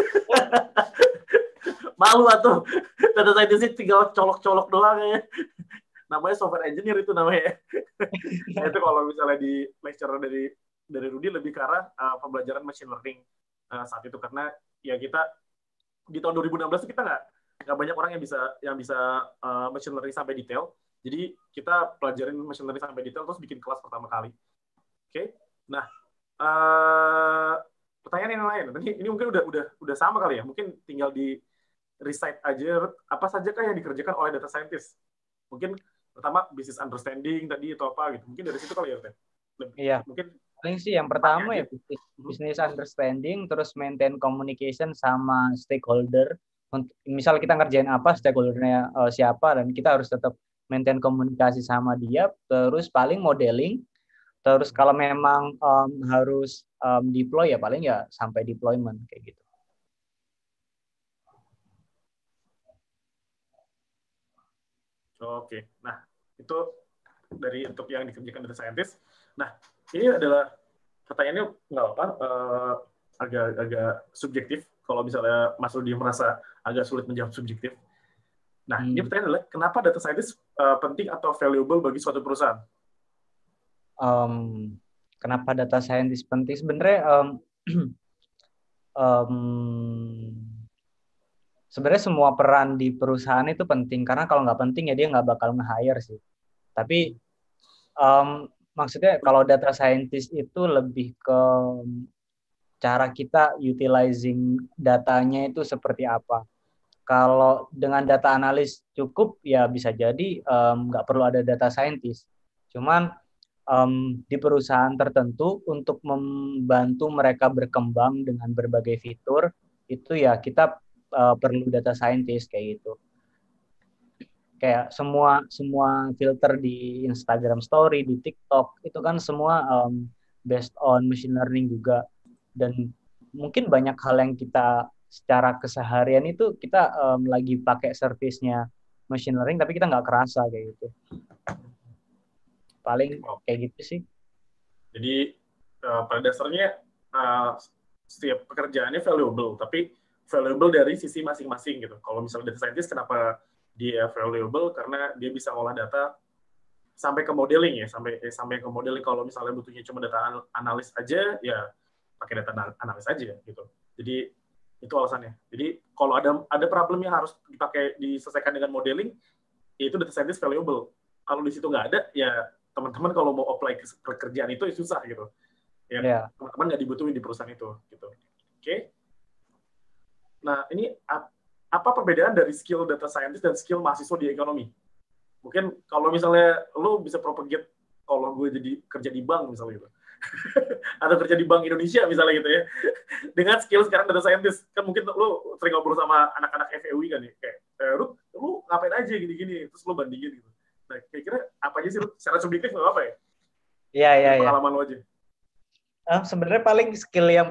Malu atuh. Data scientist tinggal colok-colok doang ya. Namanya software engineer itu namanya. Nah, itu kalau misalnya di lecturer dari Rudy lebih ke arah pembelajaran machine learning saat itu, karena ya kita di tahun 2016 kita nggak banyak orang yang bisa machine learning sampai detail. Jadi kita pelajarin machine learning sampai detail terus bikin kelas pertama kali. Oke. Nah, pertanyaan yang lain. Ini mungkin udah sama kali ya. Mungkin tinggal di recite aja apa saja kah yang dikerjakan oleh data scientist. Mungkin pertama business understanding tadi atau apa gitu. Mungkin dari situ kali ya, Ruten. Iya. Mungkin paling sih yang pertama ya business understanding, terus maintain communication sama stakeholder. Misal kita ngerjain apa, stakeholdernya siapa, dan kita harus tetap maintain komunikasi sama dia. Terus paling modeling. Terus kalau memang harus deploy ya paling ya sampai deployment kayak gitu. Oke. Nah, itu dari untuk yang dikerjakan data scientist. Nah, ini adalah pertanyaannya nggak apa, agak subjektif. Kalau misalnya Mas Rudi merasa agak sulit menjawab subjektif. Nah, ini pertanyaan adalah kenapa data scientist penting atau valuable bagi suatu perusahaan? Kenapa data scientist penting? Sebenarnya sebenarnya semua peran di perusahaan itu penting, karena kalau nggak penting ya dia nggak bakal nge-hire sih. Tapi maksudnya kalau data scientist itu lebih ke cara kita utilizing datanya itu seperti apa. Kalau dengan data analis cukup, ya bisa jadi nggak perlu ada data scientist. Cuman di perusahaan tertentu untuk membantu mereka berkembang dengan berbagai fitur, itu ya kita perlu data scientist kayak gitu. Kayak semua filter di Instagram Story, di TikTok, itu kan semua based on machine learning juga. Dan mungkin banyak hal yang kita secara keseharian itu kita lagi pakai service-nya machine learning, tapi kita nggak kerasa kayak gitu. Paling kayak gitu sih. Jadi pada dasarnya setiap pekerjaannya valuable, tapi valuable dari sisi masing-masing gitu. Kalau misalnya data scientist, kenapa dia valuable? Karena dia bisa ngolah data sampai ke modeling ya, sampai ke modeling. Kalau misalnya butuhnya cuma data analis aja, ya pakai data analis aja gitu. Jadi itu alasannya. Jadi kalau ada problem yang harus diselesaikan dengan modeling, itu data scientist valuable. Kalau di situ nggak ada, ya teman-teman kalau mau apply ke pekerjaan itu ya susah gitu. Ya, teman-teman nggak dibutuhin di perusahaan itu gitu. Oke. Nah, ini apa perbedaan dari skill data scientist dan skill mahasiswa di ekonomi? Mungkin kalau misalnya lo bisa propagate kalau gue jadi kerja di bank misalnya gitu. Atau kerja di Bank Indonesia misalnya gitu ya. Dengan skill sekarang data scientist, kan mungkin lo sering ngobrol sama anak-anak FEUI kan ya, kayak lu ngapain aja gini-gini, terus lo bandingin gitu. Nah, kira-kira apa aja sih lo secara subjektif nggak apa ya? Iya. Pengalaman lo aja. Sebenarnya paling skill yang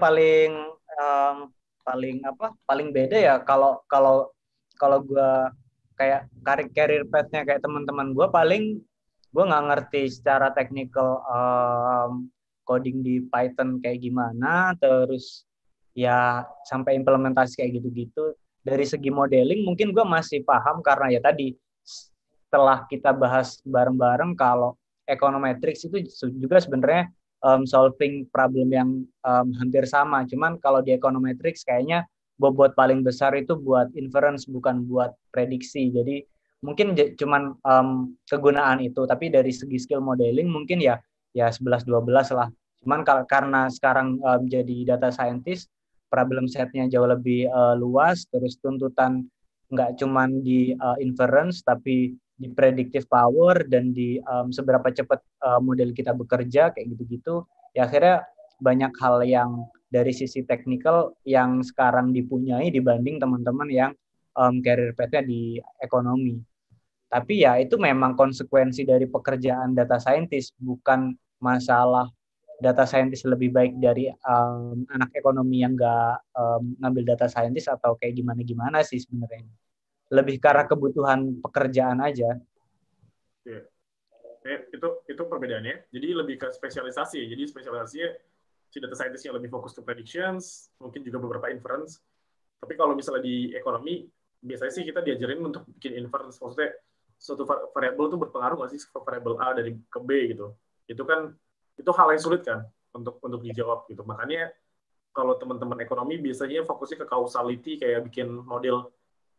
paling beda ya kalau gue kayak career path-nya kayak teman-teman gue, paling gue nggak ngerti secara technical coding di Python kayak gimana, terus ya sampai implementasi kayak gitu-gitu. Dari segi modeling mungkin gue masih paham, karena ya tadi setelah kita bahas bareng-bareng kalau econometrics itu juga sebenarnya solving problem yang hampir sama. Cuman kalau di econometrics kayaknya bobot paling besar itu buat inference, bukan buat prediksi. Jadi mungkin cuman kegunaan itu, tapi dari segi skill modeling mungkin ya 11-12 lah. Cuman karena sekarang jadi data scientist, problem setnya jauh lebih luas, terus tuntutan nggak cuman di inference, tapi di predictive power dan di seberapa cepat model kita bekerja kayak gitu-gitu. Ya akhirnya banyak hal yang dari sisi teknikal yang sekarang dipunyai dibanding teman-teman yang career path-nya di ekonomi. Tapi ya itu memang konsekuensi dari pekerjaan data scientist, bukan masalah data scientist lebih baik dari anak ekonomi yang nggak ngambil data scientist atau kayak gimana-gimana sih sebenarnya. Lebih karena kebutuhan pekerjaan aja. Ya. Itu perbedaannya. Jadi lebih ke spesialisasi. Jadi spesialisasinya si data scientist-nya lebih fokus ke predictions, mungkin juga beberapa inference. Tapi kalau misalnya di ekonomi, biasanya sih kita diajarin untuk bikin inference. Maksudnya suatu variabel itu berpengaruh nggak sih ke variabel A dari ke B gitu. Itu kan hal yang sulit kan untuk dijawab gitu. Makanya kalau teman-teman ekonomi biasanya fokusnya ke causality, kayak bikin model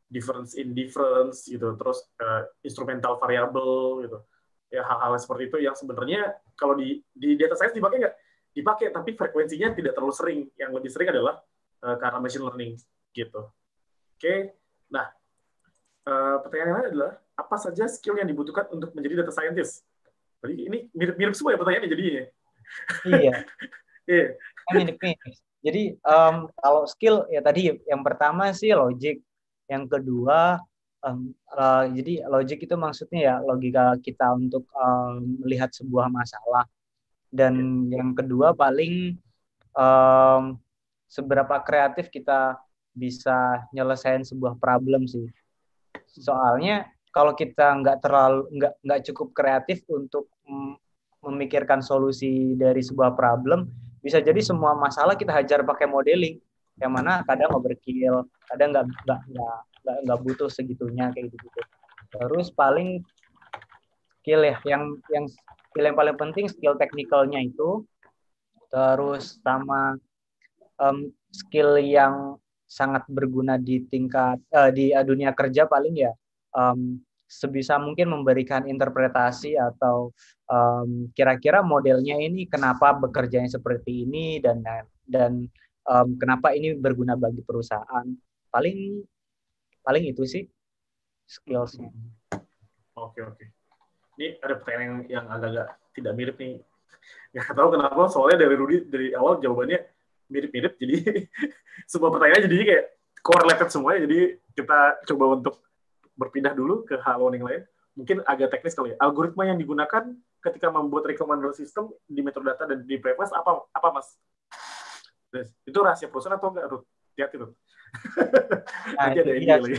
difference in difference gitu, terus instrumental variable gitu. Ya hal-hal seperti itu yang sebenarnya kalau di data science dipakai nggak? Dipakai, tapi frekuensinya tidak terlalu sering. Yang lebih sering adalah karena machine learning gitu. Oke. Nah, pertanyaan yang lain adalah apa saja skill yang dibutuhkan untuk menjadi data scientist? Jadi ini mirip-mirip semua ya pertanyaannya jadinya. Iya. Iya. Mirip-mirip. Jadi kalau skill ya tadi yang pertama sih logic, yang kedua jadi logic itu maksudnya ya logika kita untuk melihat sebuah masalah, dan yang kedua paling seberapa kreatif kita bisa nyelesain sebuah problem sih. Soalnya kalau kita nggak cukup kreatif untuk memikirkan solusi dari sebuah problem, bisa jadi semua masalah kita hajar pakai modeling, yang mana kadang overkill, kadang nggak butuh segitunya kayak gitu. Terus paling skill ya, yang skill yang paling penting skill teknikalnya itu, terus sama skill yang sangat berguna di tingkat di dunia kerja paling ya sebisa mungkin memberikan interpretasi atau kira-kira modelnya ini kenapa bekerjanya seperti ini dan kenapa ini berguna bagi perusahaan. Paling itu sih skillsnya. Oke. Ini ada pertanyaan yang agak-agak tidak mirip nih. Nggak tahu kenapa, soalnya dari Rudy dari awal jawabannya mirip-mirip, jadi semua pertanyaan jadinya kayak correlated semuanya. Jadi kita coba untuk berpindah dulu ke hal yang lain. Mungkin agak teknis kali ya. Algoritma yang digunakan ketika membuat recommender system di metode data dan di preface apa Mas? Itu rahasia perusahaan atau enggak, Ruth? Hati-hati, Ruth. Nah, nanti ada ide lagi.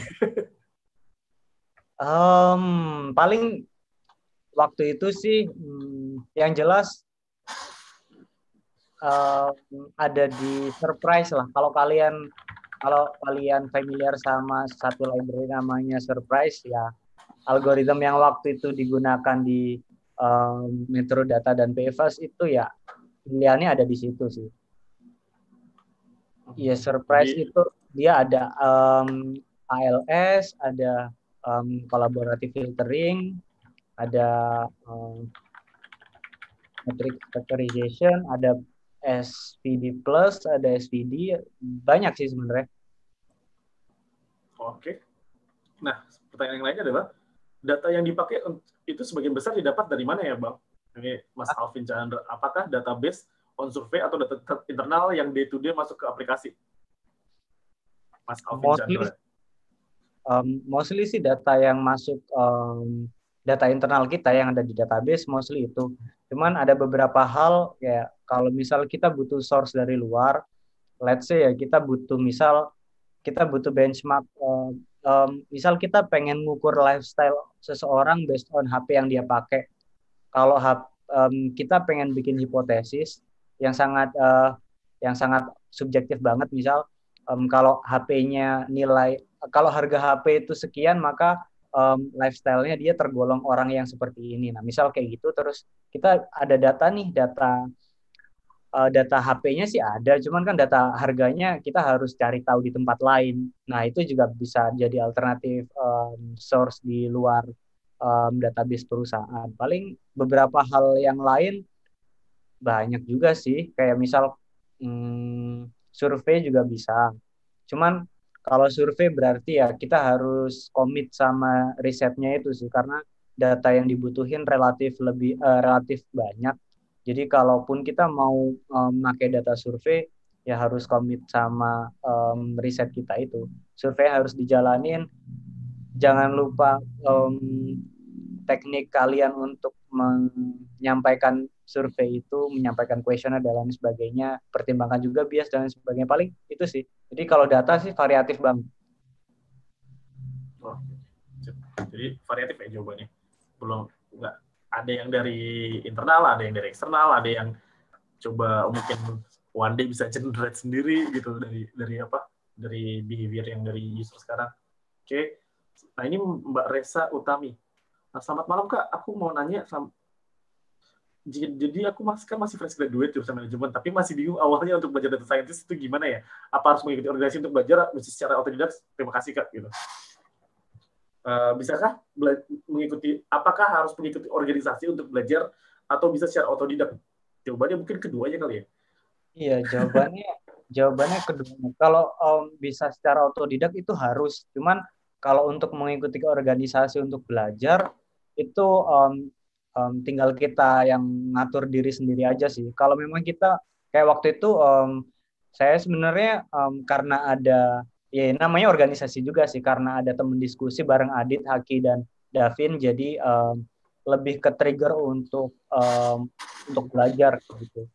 Paling waktu itu sih yang jelas ada di Surprise lah. Kalau kalian familiar sama satu library namanya Surprise, ya algoritma yang waktu itu digunakan di Metrodata dan PFAS itu ya pilihannya ada di situ sih. Ya Surprise itu dia ada ALS, ada collaborative filtering, ada metric factorization, ada SVD plus, ada SVD, banyak sih sebenarnya. Oke. Nah, pertanyaan yang lainnya adalah data yang dipakai itu sebagian besar didapat dari mana ya, Bang? Ini Mas Alvin Chandra, apakah database on survey atau data internal yang day to day masuk ke aplikasi? Mas Alvin Chandra. Mostly sih data yang masuk data internal kita yang ada di database mostly itu. Cuman ada beberapa hal ya, kalau misal kita butuh source dari luar, let's say ya kita butuh benchmark, misal kita pengen ngukur lifestyle seseorang based on HP yang dia pakai. Kalau kita pengen bikin hipotesis yang sangat subjektif banget, misal kalau HP-nya kalau harga HP itu sekian, maka lifestyle-nya dia tergolong orang yang seperti ini. Nah, misal kayak gitu, terus kita ada data nih, data HP-nya sih ada, cuman kan data harganya kita harus cari tahu di tempat lain. Nah, itu juga bisa jadi alternatif source di luar database perusahaan. Paling beberapa hal yang lain banyak juga sih, kayak misal survei juga bisa. Cuman kalau survei berarti ya kita harus komit sama risetnya itu sih, karena data yang dibutuhin relatif banyak. Jadi kalaupun kita mau pakai data survei, ya harus komit sama riset kita itu. Survei harus dijalanin. Jangan lupa teknik kalian untuk menyampaikan survei itu, menyampaikan kuesioner dan lain sebagainya, pertimbangkan juga bias dan lain sebagainya. Paling itu sih. Jadi kalau data sih variatif banget. Oh, jadi variatif ya jawabannya. Belum nggak ada yang dari internal, ada yang dari eksternal, ada yang coba mungkin one day bisa generate sendiri gitu dari behavior yang dari user sekarang. Oke. Nah ini Mbak Resa Utami. Nah, selamat malam Kak, aku mau nanya jadi aku masih fresh graduate jurusan manajemen, tapi masih bingung awalnya untuk belajar data scientist itu gimana ya? Apa harus mengikuti organisasi untuk belajar secara otodidak? Terima kasih Kak. Gitu. Bisakah apakah harus mengikuti organisasi untuk belajar atau bisa secara otodidak? Jawabannya mungkin keduanya kali ya. Iya, jawabannya kedua. Kalau bisa secara otodidak itu harus. Cuman kalau untuk mengikuti organisasi untuk belajar itu tinggal kita yang ngatur diri sendiri aja sih. Kalau memang kita kayak waktu itu saya sebenarnya karena ada ya namanya organisasi juga sih karena ada teman diskusi bareng Adit, Haki dan Davin jadi lebih ke trigger untuk belajar gitu.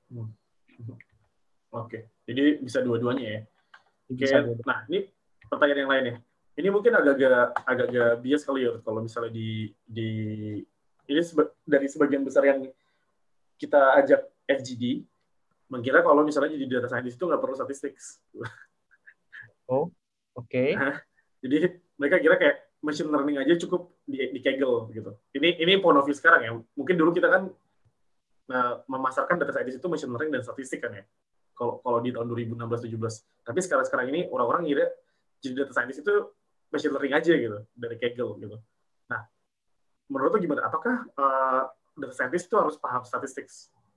Oke, jadi bisa dua-duanya ya. Bisa Nah, ini pertanyaan yang lain ya. Ini mungkin agak-agak bias kali ya kalau misalnya di ini dari sebagian besar yang kita ajak FGD mengira kalau misalnya jadi data scientist itu nggak perlu statistik. Oh, oke. Jadi mereka kira kayak machine learning aja cukup di Kaggle gitu. Ini point of view sekarang ya. Mungkin dulu kita kan memasarkan data scientist itu machine learning dan statistik kan ya. Kalau di tahun 2016-17. Tapi sekarang ini orang-orang ngira jadi data scientist itu machine learning aja gitu dari Kaggle gitu. Nah, menurut lo gimana? Apakah data scientist itu harus paham statistik?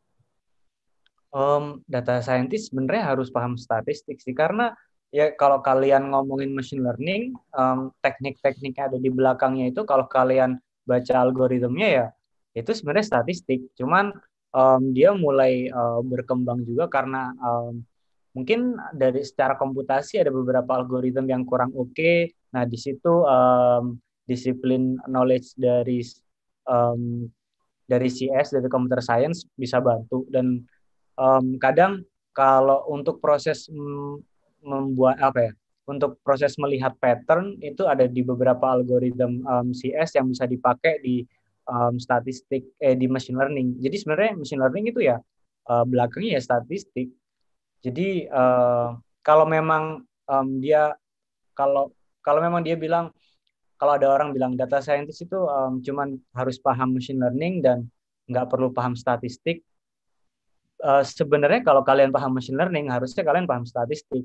Data scientist sebenarnya harus paham statistik sih karena ya kalau kalian ngomongin machine learning, teknik-teknik yang ada di belakangnya itu kalau kalian baca algoritmnya ya itu sebenarnya statistik. Cuman dia mulai berkembang juga karena mungkin dari secara komputasi ada beberapa algoritma yang kurang oke. Nah di situ disiplin knowledge dari CS dari computer science bisa bantu dan kadang kalau untuk proses membuat apa ya, untuk proses melihat pattern itu ada di beberapa algoritma CS yang bisa dipakai di statistik di machine learning. Jadi sebenarnya machine learning itu ya belakangnya ya statistik. Jadi kalau memang dia kalau kalau memang dia bilang kalau ada orang bilang data scientist itu cuman harus paham machine learning dan nggak perlu paham statistik. Sebenarnya kalau kalian paham machine learning, harusnya kalian paham statistik.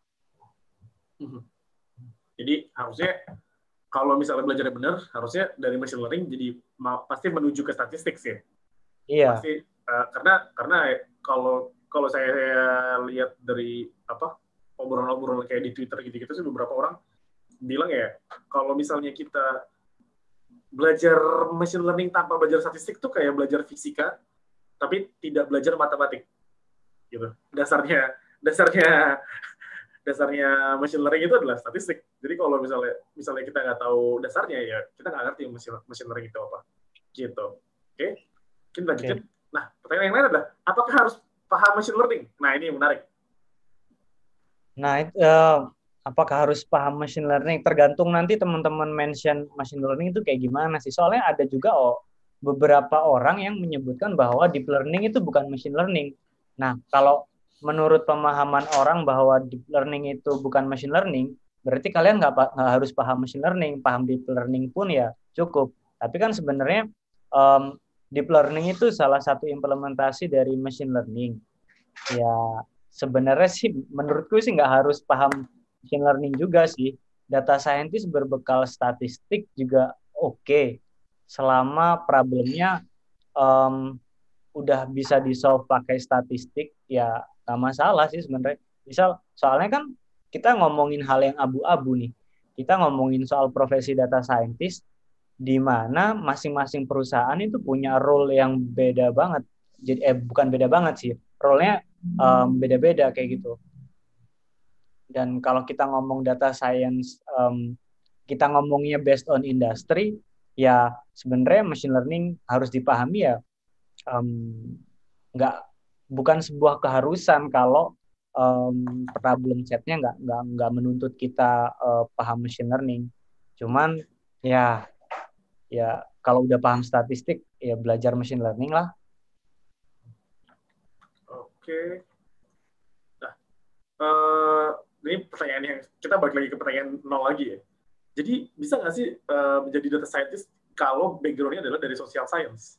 Jadi harusnya kalau misalnya belajarnya benar, harusnya dari machine learning jadi pasti menuju ke statistik sih. Iya. Pasti karena kalau saya lihat dari obrolan-obrolan kayak di Twitter gitu-gitu sih beberapa orang bilang ya kalau misalnya kita belajar machine learning tanpa belajar statistik tuh kayak belajar fisika tapi tidak belajar matematik gitu. Dasarnya machine learning itu adalah statistik. Jadi kalau misalnya kita nggak tahu dasarnya ya kita nggak ngerti machine learning itu apa gitu. Oke, mungkin lanjutin. Nah, pertanyaan yang lain adalah apakah harus paham machine learning? Nah, ini menarik. Nah, apakah harus paham machine learning? Tergantung nanti teman-teman mention machine learning itu kayak gimana sih. Soalnya ada juga beberapa orang yang menyebutkan bahwa deep learning itu bukan machine learning. Nah, kalau menurut pemahaman orang bahwa deep learning itu bukan machine learning, berarti kalian nggak harus paham machine learning. Paham deep learning pun ya cukup. Tapi kan sebenarnya deep learning itu salah satu implementasi dari machine learning. Ya, sebenarnya sih menurutku sih nggak harus paham machine learning juga sih. Data scientist berbekal statistik juga oke. Selama problemnya udah bisa di-solve pakai statistik, ya nggak masalah sih sebenarnya. Misal, soalnya kan kita ngomongin hal yang abu-abu nih. Kita ngomongin soal profesi data scientist, di mana masing-masing perusahaan itu punya role yang beda banget. Jadi bukan beda banget sih, role-nya beda-beda kayak gitu. Dan kalau kita ngomong data science, kita ngomongnya based on industry, ya sebenarnya machine learning harus dipahami ya bukan sebuah keharusan kalau problem setnya nggak menuntut kita paham machine learning. Cuman ya kalau udah paham statistik ya belajar machine learning lah. Oke. Nah, ini pertanyaan yang kita balik lagi ke pertanyaan 0 lagi ya. Jadi bisa nggak sih menjadi data scientist kalau background-nya adalah dari social science?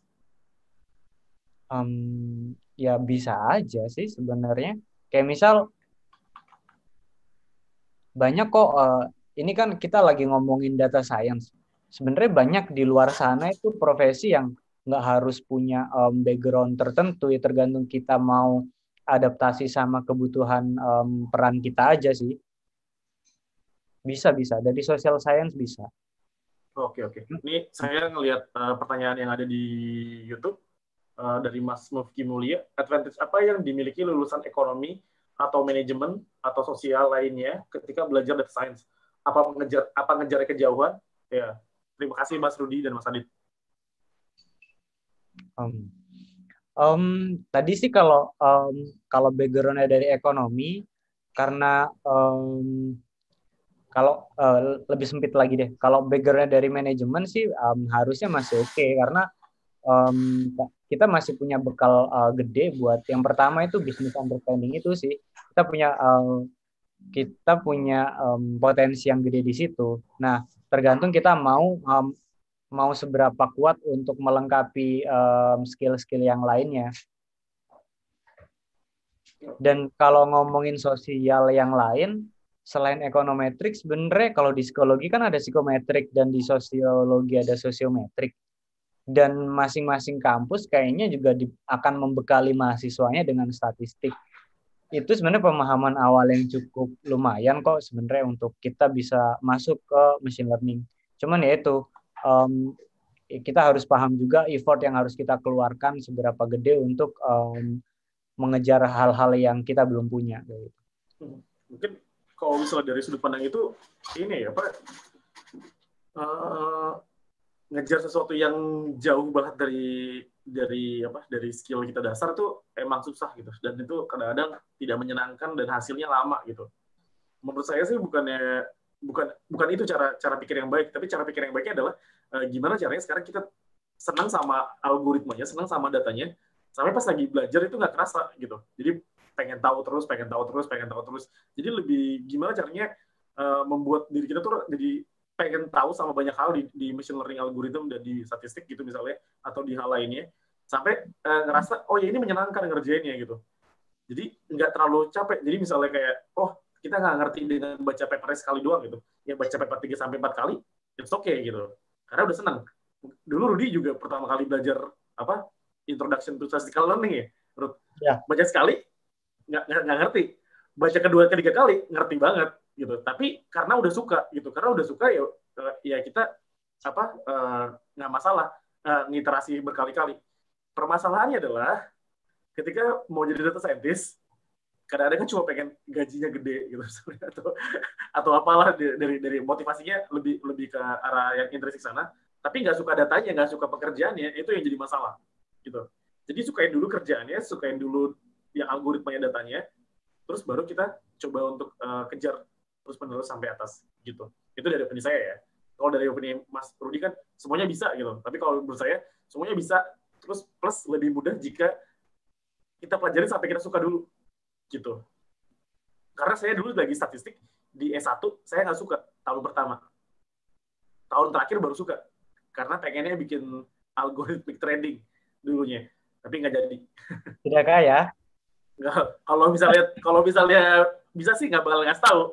Ya bisa aja sih sebenarnya. Kayak misal banyak kok ini kan kita lagi ngomongin data science. Sebenarnya banyak di luar sana itu profesi yang nggak harus punya background tertentu, ya tergantung kita mau adaptasi sama kebutuhan peran kita aja sih. Bisa dari social science bisa. Oke. Ini saya ngelihat pertanyaan yang ada di YouTube dari Mas Mufki Mulia. Advantage apa yang dimiliki lulusan ekonomi atau manajemen atau sosial lainnya ketika belajar data science? Apa ngejar kejauhan? Ya, terima kasih Mas Rudi dan Mas Adit. Tadi sih kalau background-nya dari ekonomi, karena kalau lebih sempit lagi deh, kalau background-nya dari manajemen sih harusnya masih oke, karena kita masih punya bekal gede buat yang pertama itu business understanding itu sih. Kita punya potensi yang gede di situ. Nah, tergantung kita mau seberapa kuat untuk melengkapi skill-skill yang lainnya. Dan kalau ngomongin sosial yang lain, selain ekonometrik, sebenarnya kalau di psikologi kan ada psikometrik dan di sosiologi ada sosiometrik. Dan masing-masing kampus kayaknya juga akan membekali mahasiswanya dengan statistik. Itu sebenarnya pemahaman awal yang cukup lumayan kok sebenarnya untuk kita bisa masuk ke machine learning. Cuman ya itu, kita harus paham juga effort yang harus kita keluarkan seberapa gede untuk mengejar hal-hal yang kita belum punya. Mungkin kalau misalnya dari sudut pandang itu, ini ya Pak, ngejar sesuatu yang jauh banget dari skill kita dasar tuh emang susah gitu, dan itu kadang-kadang tidak menyenangkan dan hasilnya lama gitu. Menurut saya sih bukan itu cara pikir yang baik, tapi cara pikir yang baiknya adalah gimana caranya sekarang kita senang sama algoritmanya, senang sama datanya, sampai pas lagi belajar itu nggak kerasa gitu. Jadi pengen tahu terus. Jadi lebih gimana caranya membuat diri kita tuh jadi pengen tahu sama banyak hal di machine learning algorithm dan di statistik gitu misalnya, atau di hal lainnya, sampai ngerasa oh ya ini menyenangkan ngerjainnya gitu. Jadi nggak terlalu capek. Jadi misalnya kayak kita nggak ngerti dengan baca papernya sekali doang gitu, ya baca paper 3-4 kali, it's okay gitu. Karena udah senang. Dulu Rudy juga pertama kali belajar Introduction to Statistical Learning ya, Ruth. Ya. Baca sekali nggak ngerti, baca kedua ketiga kali ngerti banget gitu. Tapi karena udah suka ya kita nggak masalah ngiterasi berkali-kali. Permasalahannya adalah ketika mau jadi data scientist, kadang-kadang kan cuma pengen gajinya gede gitu atau apalah dari motivasinya lebih ke arah yang intrinsik sana, tapi nggak suka datanya, nggak suka pekerjaannya, itu yang jadi masalah gitu. Jadi sukain dulu kerjaannya, sukain dulu yang algoritmanya, datanya, terus baru kita coba untuk kejar terus-menerus sampai atas gitu. Itu dari opini saya ya. Kalau dari opini Mas Rudi kan semuanya bisa gitu. Tapi kalau menurut saya semuanya bisa, terus plus lebih mudah jika kita pelajari sampai kita suka dulu gitu. Karena saya dulu lagi statistik di S1, saya nggak suka tahun pertama. Tahun terakhir baru suka. Karena pengennya bikin algorithmic trading dulunya. Tapi nggak jadi. Tidak kaya. Nggak, kalau misalnya bisa sih nggak bakal ngasih tahu.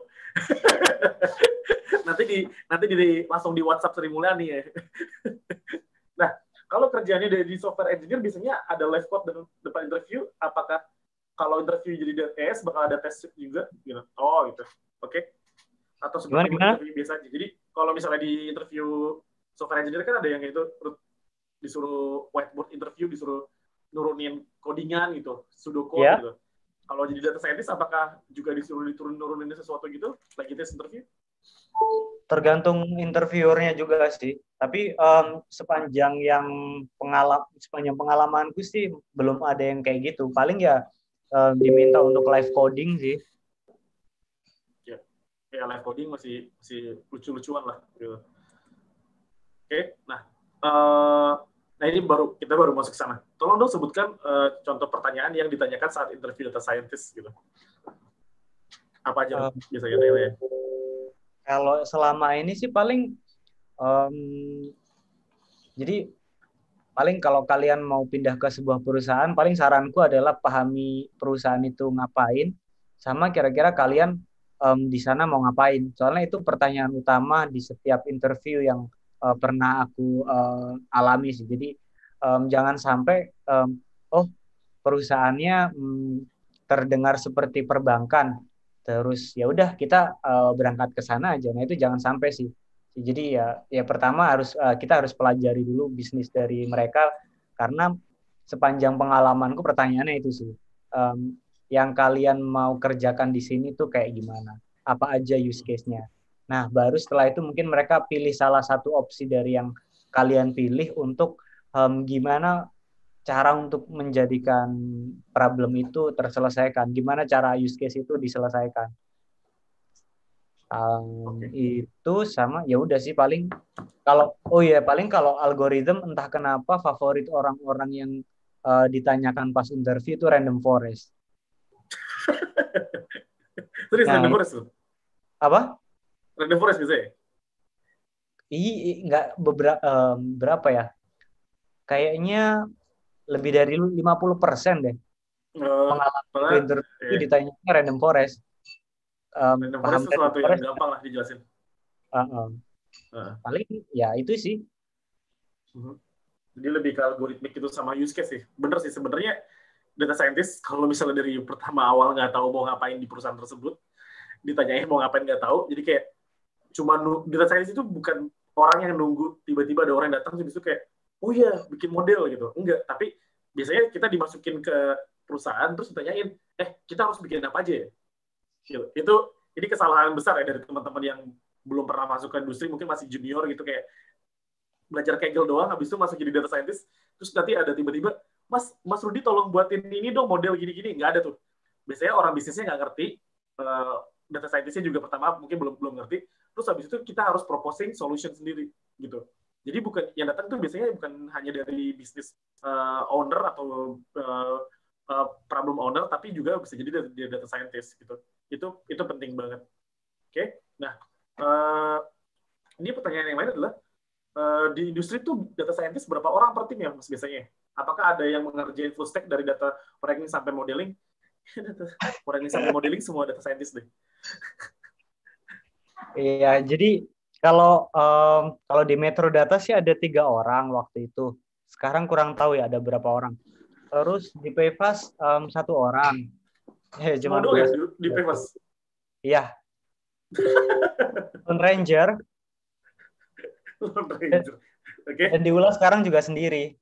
nanti langsung di WhatsApp Sri Mulyani ya. Nah, kalau kerjanya di software engineer biasanya ada live code dan depan interview. Apakah kalau interview jadi tes bakal ada tes juga gitu? Oh gitu. Oke. Atau seperti interview biasa aja. Jadi kalau misalnya di interview software engineer kan ada yang itu disuruh whiteboard interview, disuruh nurunin codingan gitu, pseudocode gitu. Kalau jadi data scientist, apakah juga disuruh nurunin sesuatu gitu, lagi tes interview? Tergantung interviewernya juga sih. Tapi sepanjang pengalamanku sih belum ada yang kayak gitu. Paling ya diminta untuk live coding sih. Ya live coding masih lucu-lucuan lah. Gitu. Oke, nah ini kita baru masuk ke sana. Tolong dong sebutkan contoh pertanyaan yang ditanyakan saat interview data scientist gitu. Apa aja biasanya tanya? Kalau selama ini sih paling jadi paling kalau kalian mau pindah ke sebuah perusahaan, paling saranku adalah pahami perusahaan itu ngapain, sama kira-kira kalian di sana mau ngapain. Soalnya itu pertanyaan utama di setiap interview yang pernah aku alami sih. Jadi jangan sampai oh perusahaannya terdengar seperti perbankan, terus ya udah kita berangkat ke sana aja. Nah itu jangan sampai sih. Jadi ya pertama kita harus pelajari dulu bisnis dari mereka, karena sepanjang pengalamanku pertanyaannya itu sih, yang kalian mau kerjakan di sini tuh kayak gimana, apa aja use case-nya. Nah baru setelah itu mungkin mereka pilih salah satu opsi dari yang kalian pilih untuk gimana cara untuk menjadikan problem itu terselesaikan, gimana cara use case itu diselesaikan. Itu sama ya udah sih paling paling kalau algoritma entah kenapa favorit orang-orang yang ditanyakan pas interview itu random forest. Terus Nah, random forest tuh? Apa? Random forest bisa ya? Nggak berapa ya? Kayaknya lebih dari 50% deh. Pengalaman interview ditanya random forest. Random forest sesuatu yang gampang lah dijelasin. Paling ya itu sih. Jadi lebih ke algoritmik itu sama use case sih. Bener sih sebenarnya data scientist kalau misalnya dari pertama awal nggak tahu mau ngapain di perusahaan tersebut, ditanyain mau ngapain nggak tahu, jadi kayak cuma data scientist itu bukan orang yang nunggu tiba-tiba ada orang yang datang terus itu kayak oh iya bikin model gitu. Enggak, tapi biasanya kita dimasukin ke perusahaan terus ditanyain, kita harus bikin apa aja ya? Gitu. Itu ini kesalahan besar ya dari teman-teman yang belum pernah masuk ke industri, mungkin masih junior gitu, kayak belajar Kaggle doang, habis itu masuk jadi data scientist, terus nanti ada tiba-tiba, Mas Rudi tolong buatin ini dong model gini-gini, nggak ada tuh. Biasanya orang bisnisnya nggak ngerti, data scientistnya juga pertama mungkin belum ngerti, terus habis itu kita harus proposing solution sendiri gitu. Jadi bukan yang datang tuh biasanya bukan hanya dari bisnis owner atau problem owner, tapi juga bisa jadi dari data scientist gitu. Itu penting banget. Oke, nah ini pertanyaan yang lain adalah di industri tuh data scientist berapa orang per tim ya mas biasanya? Apakah ada yang mengerjain full stack dari data ranking sampai modeling? Ranking sampai modeling semua data scientist deh. Iya, jadi kalau di Metrodata sih ada 3 orang waktu itu. Sekarang kurang tahu ya ada berapa orang. Terus di Payfast 1 orang. Cuma 2 ya di Payfast? Iya. Lone Ranger. Okay. Dan di Ula sekarang juga sendiri.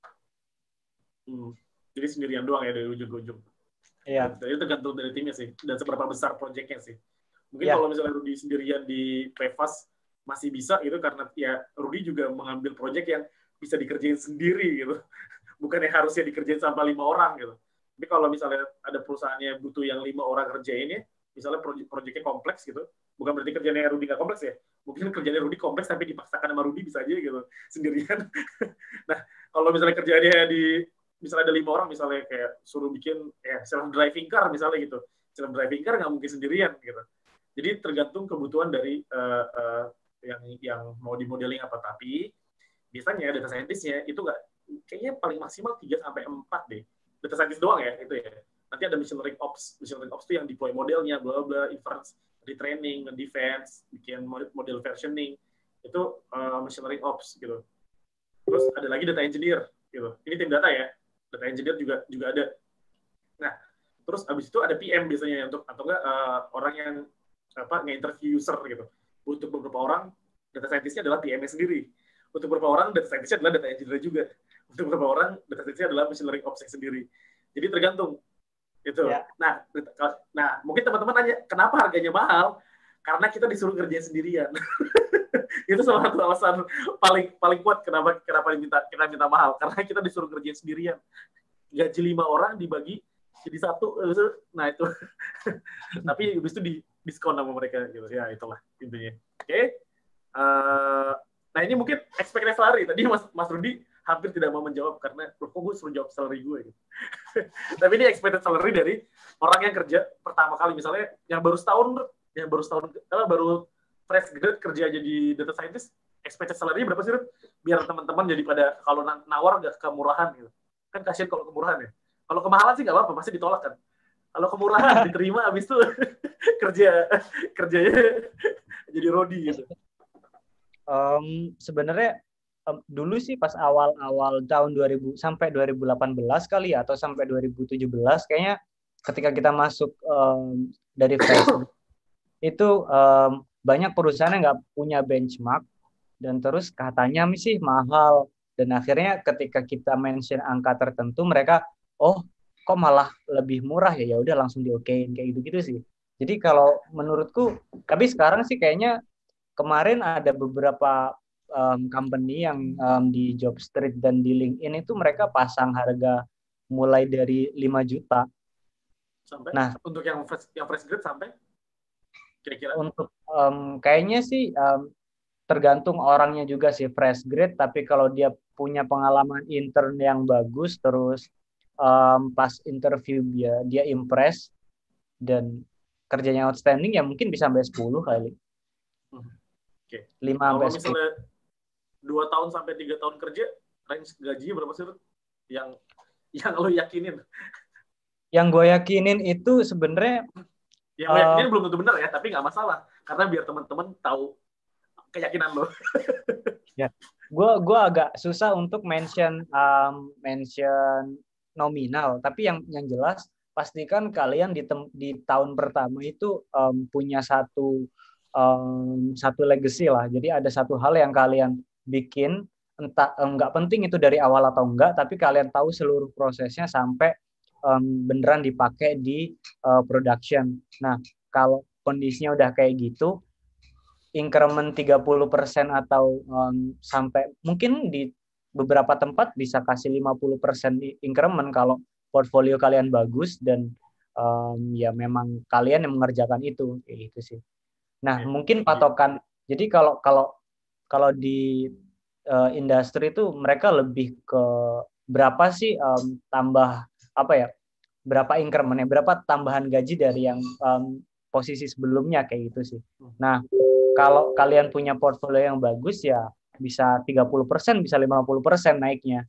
Jadi sendirian doang ya dari ujung ke ujung. Iya. Jadi tergantung dari timnya sih dan seberapa besar proyeknya sih. Mungkin kalau misalnya Rudy sendirian di Payfast masih bisa gitu karena ya Rudy juga mengambil proyek yang bisa dikerjain sendiri gitu. Bukan yang harusnya dikerjain sampai 5 orang gitu. Tapi kalau misalnya ada perusahaannya butuh yang 5 orang kerjainnya, misalnya proyeknya kompleks gitu, bukan berarti kerjanya Rudy nggak kompleks ya. Mungkin kerjanya Rudy kompleks tapi dipaksakan sama Rudy bisa aja gitu sendirian. Nah kalau misalnya kerjanya misalnya ada 5 orang, misalnya kayak suruh bikin self driving car misalnya gitu, self driving car nggak mungkin sendirian gitu. Jadi tergantung kebutuhan dari yang mau di modeling apa. Tapi biasanya data scientist-nya itu nggak, kayaknya paling maksimal 3 sampai 4 deh. Data scientist doang ya itu ya. Nanti ada machine learning ops. Machine learning ops itu yang deploy modelnya, bla bla, inference, retraining, defense, bikin model versioning. Itu machine learning ops gitu. Terus ada lagi data engineer gitu. Ini tim data ya. Data engineer juga ada. Nah, terus abis itu ada PM biasanya untuk atau enggak orang yang nge-interview user gitu. Untuk beberapa orang data scientist-nya adalah PM-nya sendiri. Untuk beberapa orang data scientist-nya adalah data engineer juga. Untuk beberapa orang data scientist-nya adalah machine learning ops sendiri. Jadi tergantung gitu. Ya. Nah, mungkin teman-teman nanya kenapa harganya mahal? Karena kita disuruh kerjain sendirian. Itu salah satu alasan paling kuat kenapa kita minta mahal, karena kita disuruh kerjain sendirian. Gaji 5 orang dibagi jadi 1, nah itu. Tapi habis itu diskon sama mereka gitu. Ya itulah intinya. Oke. Nah ini mungkin expected salary. Tadi Mas Rudi hampir tidak mau menjawab karena kok gue suruh jawab salary gue gitu. Tapi ini expected salary dari orang yang kerja pertama kali, misalnya yang baru setahun baru fresh grade kerja jadi data scientist, expected salary berapa sih, Rut? Biar teman-teman jadi pada kalau nawar nggak kemurahan gitu. Kan kasihan kalau kemurahan ya. Kalau kemahalan sih nggak apa-apa, pasti ditolak kan. Kalau kemurahan diterima, habis itu kerjanya jadi rodi gitu. Sebenarnya dulu sih pas awal-awal tahun 2000 sampai 2018 kali ya, atau sampai 2017 kayaknya, ketika kita masuk dari fresh itu banyak perusahaan yang nggak punya benchmark, dan terus katanya sih mahal, dan akhirnya ketika kita mention angka tertentu, mereka kok malah lebih murah ya, ya udah langsung diokein kayak gitu-gitu sih. Jadi kalau menurutku, tapi sekarang sih kayaknya, kemarin ada beberapa company yang di Jobstreet dan di LinkedIn itu mereka pasang harga mulai dari 5 juta. Sampai? Nah, untuk yang fresh grade sampai? Kira-kira? Untuk kayaknya sih tergantung orangnya juga sih, fresh grade, tapi kalau dia punya pengalaman intern yang bagus, terus pas interview dia impress dan kerjanya outstanding, ya mungkin bisa sampai 10 kali. Oke. 5 Kalau sampai 10. misalnya 2 tahun sampai 3 tahun kerja, range gajinya berapa sih? Yang lo yakinin? Yang gue yakinin itu sebenarnya, yang lo yakinin belum tentu benar ya, tapi nggak masalah, karena biar teman-teman tahu keyakinan lo. Ya, gue agak susah untuk mention nominal, tapi yang jelas pastikan kalian di tahun pertama itu punya satu legacy lah. Jadi ada satu hal yang kalian bikin, entah nggak penting itu dari awal atau enggak, tapi kalian tahu seluruh prosesnya sampai beneran dipakai di production. Nah, kalau kondisinya udah kayak gitu, increment 30% atau sampai mungkin di beberapa tempat bisa kasih 50% increment kalau portfolio kalian bagus dan ya memang kalian yang mengerjakan itu, kayak gitu sih. Nah, mungkin patokan. Jadi kalau di industri itu mereka lebih ke berapa sih tambah apa ya? Berapa incrementnya, berapa tambahan gaji dari yang posisi sebelumnya, kayak gitu sih. Nah, kalau kalian punya portfolio yang bagus ya bisa 30%, bisa 50% naiknya.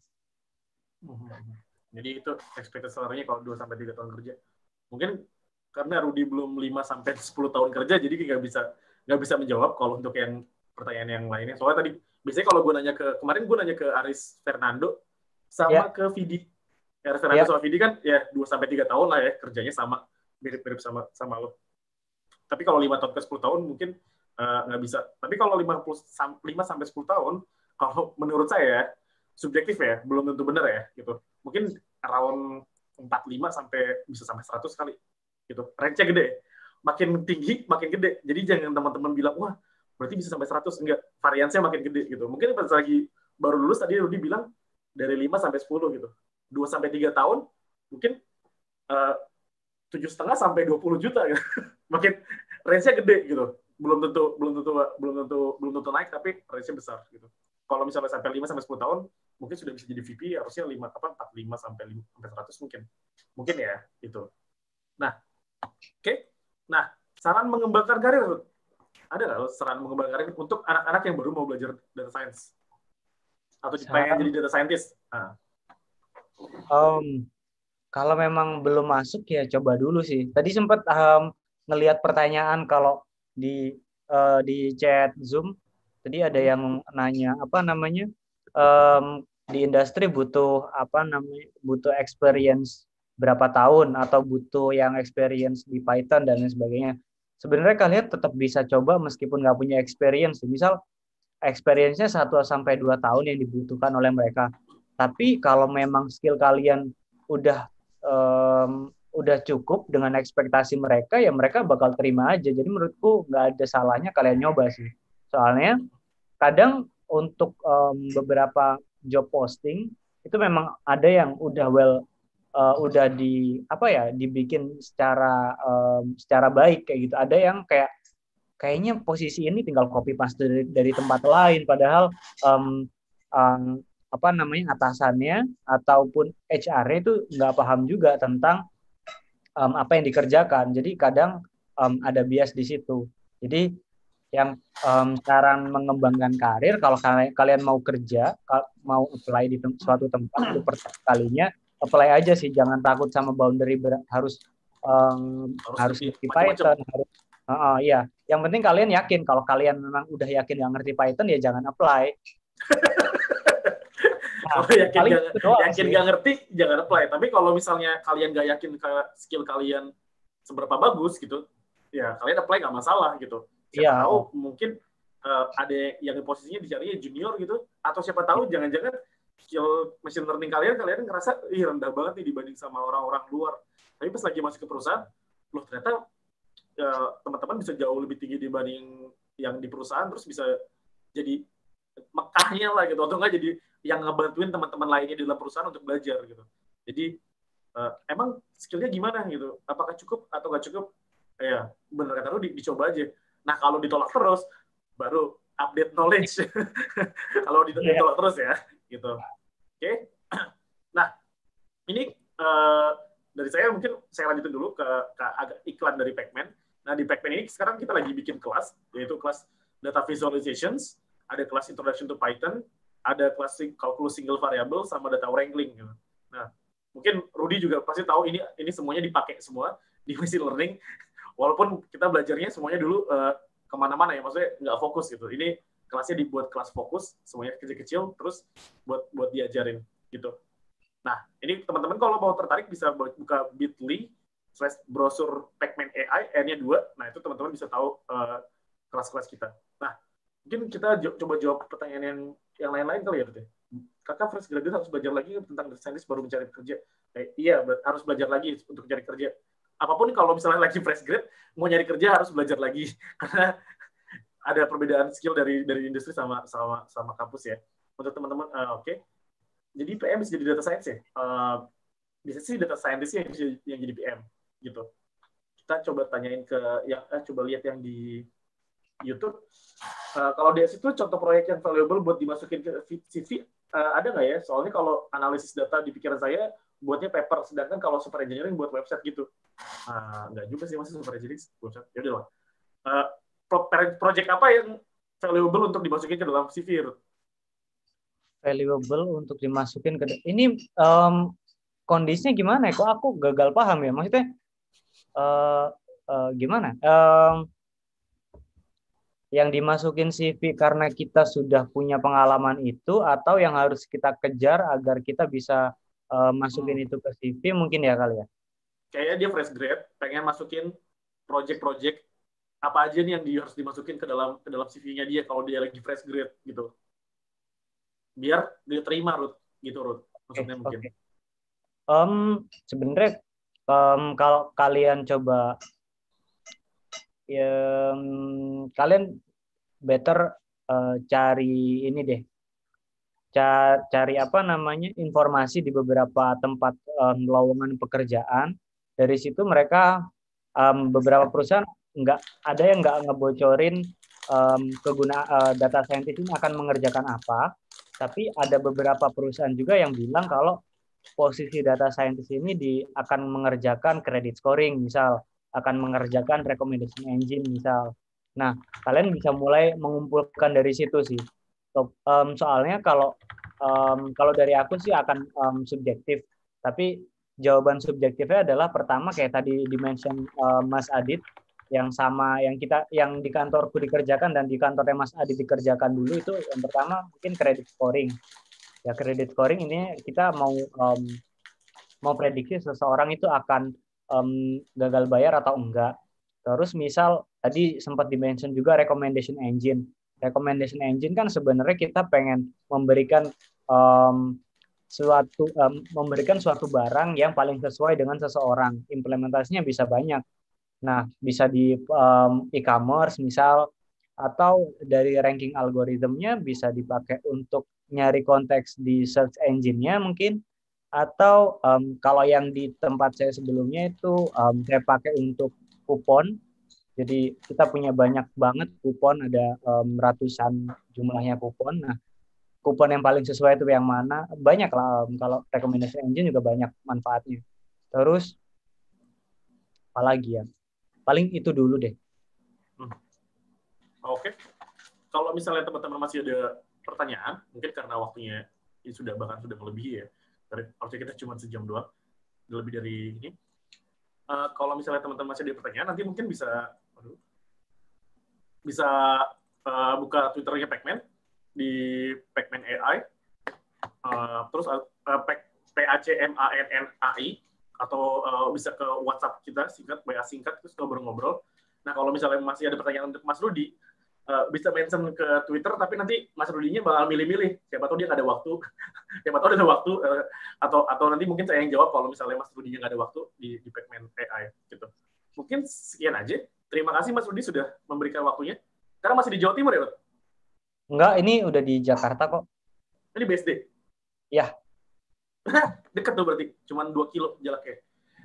Jadi itu expected salary-nya kalau 2 sampai 3 tahun kerja. Mungkin karena Rudy belum 5 sampai 10 tahun kerja, jadi nggak bisa menjawab kalau untuk yang pertanyaan yang lainnya. Soalnya tadi biasanya kalau kemarin gue nanya ke Aris Fernando sama ke Vidi. Aris Fernando sama Vidi kan ya 2 sampai 3 tahun lah ya kerjanya, sama mirip-mirip sama lo. Tapi kalau 5 tahun ke 10 tahun mungkin nggak bisa. Tapi kalau 5 sampai 10 tahun, kalau menurut saya subjektif ya, belum tentu benar ya gitu. Mungkin around 45 sampai bisa sampai 100 kali gitu. Range-nya gede. Makin tinggi makin gede. Jadi jangan teman-teman bilang wah berarti bisa sampai 100, enggak. Variansinya makin gede gitu. Mungkin pas lagi baru lulus tadi Rudy bilang dari 5 sampai 10 gitu. 2 sampai 3 tahun mungkin 7,5 sampai 20 juta gitu. Makin range-nya gede gitu. Belum tentu naik, tapi range-nya besar gitu. Kalau misalnya sampai 5 sampai 10 tahun mungkin sudah bisa jadi VP, harusnya 45 sampai 100 mungkin ya gitu. Nah, oke. Nah, saran mengembangkan karir, ada nggak saran mengembangkan karir untuk anak-anak yang baru mau belajar data science atau pengen jadi data scientist? Kalau memang belum masuk ya coba dulu sih. Tadi sempat ngelihat pertanyaan kalau di chat Zoom. Tadi ada yang nanya apa namanya, di industri butuh butuh experience berapa tahun atau butuh yang experience di Python dan lain sebagainya. Sebenarnya kalian tetap bisa coba meskipun nggak punya experience. Misal experience-nya 1 sampai 2 tahun yang dibutuhkan oleh mereka. Tapi kalau memang skill kalian udah cukup dengan ekspektasi mereka, ya mereka bakal terima aja. Jadi menurutku nggak ada salahnya kalian nyoba sih. Soalnya kadang untuk beberapa job posting itu memang ada yang udah dibikin secara baik kayak gitu. Ada yang kayaknya posisi ini tinggal copy paste dari tempat lain, padahal atasannya ataupun HR itu nggak paham juga tentang apa yang dikerjakan. Jadi kadang ada bias di situ. Jadi yang cara mengembangkan karir, kalau kalian mau kerja, mau apply di suatu tempat untuk pertama kalinya, apply aja sih. Jangan takut sama boundary harus harus ngerti ngerti macam-macam. Python, harus iya. Yang penting kalian yakin. Kalau kalian memang udah yakin nggak ngerti Python, ya jangan apply. Nah, Kalau paling itu doang yakin sih. nggak ngerti, jangan apply. Tapi kalau misalnya kalian nggak yakin ke skill kalian seberapa bagus gitu, ya kalian apply nggak masalah gitu. Siapa Iya. tahu mungkin ada yang posisinya dicari junior gitu, atau siapa tahu jangan-jangan skill machine learning kalian ngerasa rendah banget nih dibanding sama orang-orang luar. Tapi pas lagi masuk ke perusahaan, loh ternyata teman-teman bisa jauh lebih tinggi dibanding yang di perusahaan, terus bisa jadi Mekahnya lah gitu, atau enggak jadi yang ngebantuin teman-teman lainnya di dalam perusahaan untuk belajar gitu. Jadi emang skillnya gimana gitu, apakah cukup atau nggak cukup, ya bener kata lu dicoba aja. Nah kalau ditolak terus baru update knowledge. Kalau ditolak terus ya gitu. Oke. Nah ini dari saya mungkin saya lanjutin dulu ke agak iklan dari Pacman. Nah di Pacman ini sekarang kita lagi bikin kelas, yaitu kelas data visualizations, ada kelas introduction to Python, ada kelas calculus single variable sama data wrangling gitu. Nah mungkin Rudy juga pasti tahu ini semuanya dipakai semua di machine learning, walaupun kita belajarnya semuanya dulu kemana-mana ya, maksudnya nggak fokus gitu. Ini kelasnya dibuat kelas fokus, semuanya kecil-kecil, terus buat diajarin gitu. Nah, ini teman-teman kalau mau tertarik bisa buka bit.ly/brosur Pacman AI, N-nya 2. Nah, itu teman-teman bisa tahu kelas-kelas kita. Nah, mungkin kita coba jawab pertanyaan yang lain-lain kali ya, Dut. Kakak fresh graduate harus belajar lagi tentang data scientist baru mencari kerja. Iya, harus belajar lagi untuk mencari kerja. Apapun kalau misalnya lagi fresh grad, mau nyari kerja harus belajar lagi. Karena ada perbedaan skill dari industri sama kampus ya. Untuk teman-teman, oke. Jadi PM bisa jadi data science ya. Bisa sih data scientist yang jadi PM gitu. Kita coba tanyain ke yang coba lihat yang di YouTube. Kalau di situ contoh proyek yang valuable buat dimasukin ke CV ada nggak ya? Soalnya kalau analisis data di pikiran saya buatnya paper, sedangkan kalau software engineering buat website gitu. Nggak juga sih masih software engineering website. Ya udah lah. Project apa yang valuable untuk dimasukin ke dalam CV? Valuable untuk dimasukin ke ini kondisinya gimana ya? Kok aku gagal paham ya? Maksudnya gimana? Yang dimasukin CV karena kita sudah punya pengalaman itu, atau yang harus kita kejar agar kita bisa masukin itu ke CV mungkin ya kali ya? Kayaknya dia fresh grade, pengen masukin project-project apa aja nih yang harus dimasukin ke dalam CV-nya dia kalau dia lagi fresh grade gitu. Biar dia terima Ruth, gitu Ruth. Maksudnya mungkin. Okay. Sebenarnya kalau kalian coba kalian better cari ini deh, cari apa namanya informasi di beberapa tempat lowongan pekerjaan. Dari situ mereka beberapa perusahaan ada yang nggak ngebocorin data scientist ini akan mengerjakan apa, tapi ada beberapa perusahaan juga yang bilang kalau posisi data scientist ini akan mengerjakan credit scoring, misal akan mengerjakan recommendation engine, misal. Nah, kalian bisa mulai mengumpulkan dari situ sih. Soalnya kalau dari aku sih akan subjektif, tapi jawaban subjektifnya adalah pertama kayak tadi dimention Mas Adit, yang sama yang di kantorku dikerjakan dan di kantornya Mas Adit dikerjakan dulu, itu yang pertama mungkin credit scoring. Ya, credit scoring ini kita mau prediksi seseorang itu akan gagal bayar atau enggak. Terus misal tadi sempat dimention juga recommendation engine. Recommendation engine kan sebenarnya kita pengen memberikan suatu barang yang paling sesuai dengan seseorang. Implementasinya bisa banyak. Nah, bisa di e-commerce misal, atau dari ranking algoritmnya bisa dipakai untuk nyari konteks di search engine-nya mungkin, atau kalau yang di tempat saya sebelumnya itu saya pakai untuk kupon. Jadi kita punya banyak banget kupon, ada ratusan jumlahnya kupon. Nah, kupon yang paling sesuai itu yang mana? Banyak lah, kalau recommendation engine juga banyak manfaatnya. Terus apalagi ya? Paling itu dulu deh. Oke. Kalau misalnya teman-teman masih ada pertanyaan, mungkin karena waktunya bahkan sudah melebihi ya. Harusnya kita cuma sejam doang, lebih dari ini. kalau misalnya teman-teman masih ada pertanyaan, nanti mungkin bisa buka Twitternya Pacman di Pacman AI, terus PACMANNAI, atau bisa ke WhatsApp kita WA singkat, terus ngobrol-ngobrol. Nah, kalau misalnya masih ada pertanyaan untuk Mas Rudi, bisa mention ke Twitter, tapi nanti Mas Rudinya bakal milih-milih. Siapa tahu dia nggak ada waktu, siapa tahu ada waktu, atau nanti mungkin saya yang jawab kalau misalnya Mas Rudinya nggak ada waktu di Pacman AI gitu. Mungkin sekian aja. Terima kasih Mas Rudi sudah memberikan waktunya. Sekarang masih di Jawa Timur ya, Pak? Enggak, ini udah di Jakarta kok. Ini BSD? Ya. Dekat tuh berarti, cuma 2 kilo jaraknya.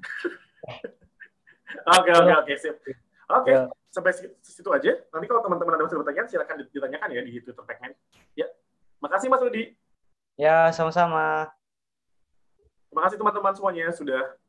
Oke, sip. Oke, sampai situ aja. Nanti kalau teman-teman ada pertanyaan, silakan ditanyakan ya di Twitter Pacman. Ya, makasih Mas Rudi. Ya, sama-sama. Terima kasih teman-teman semuanya sudah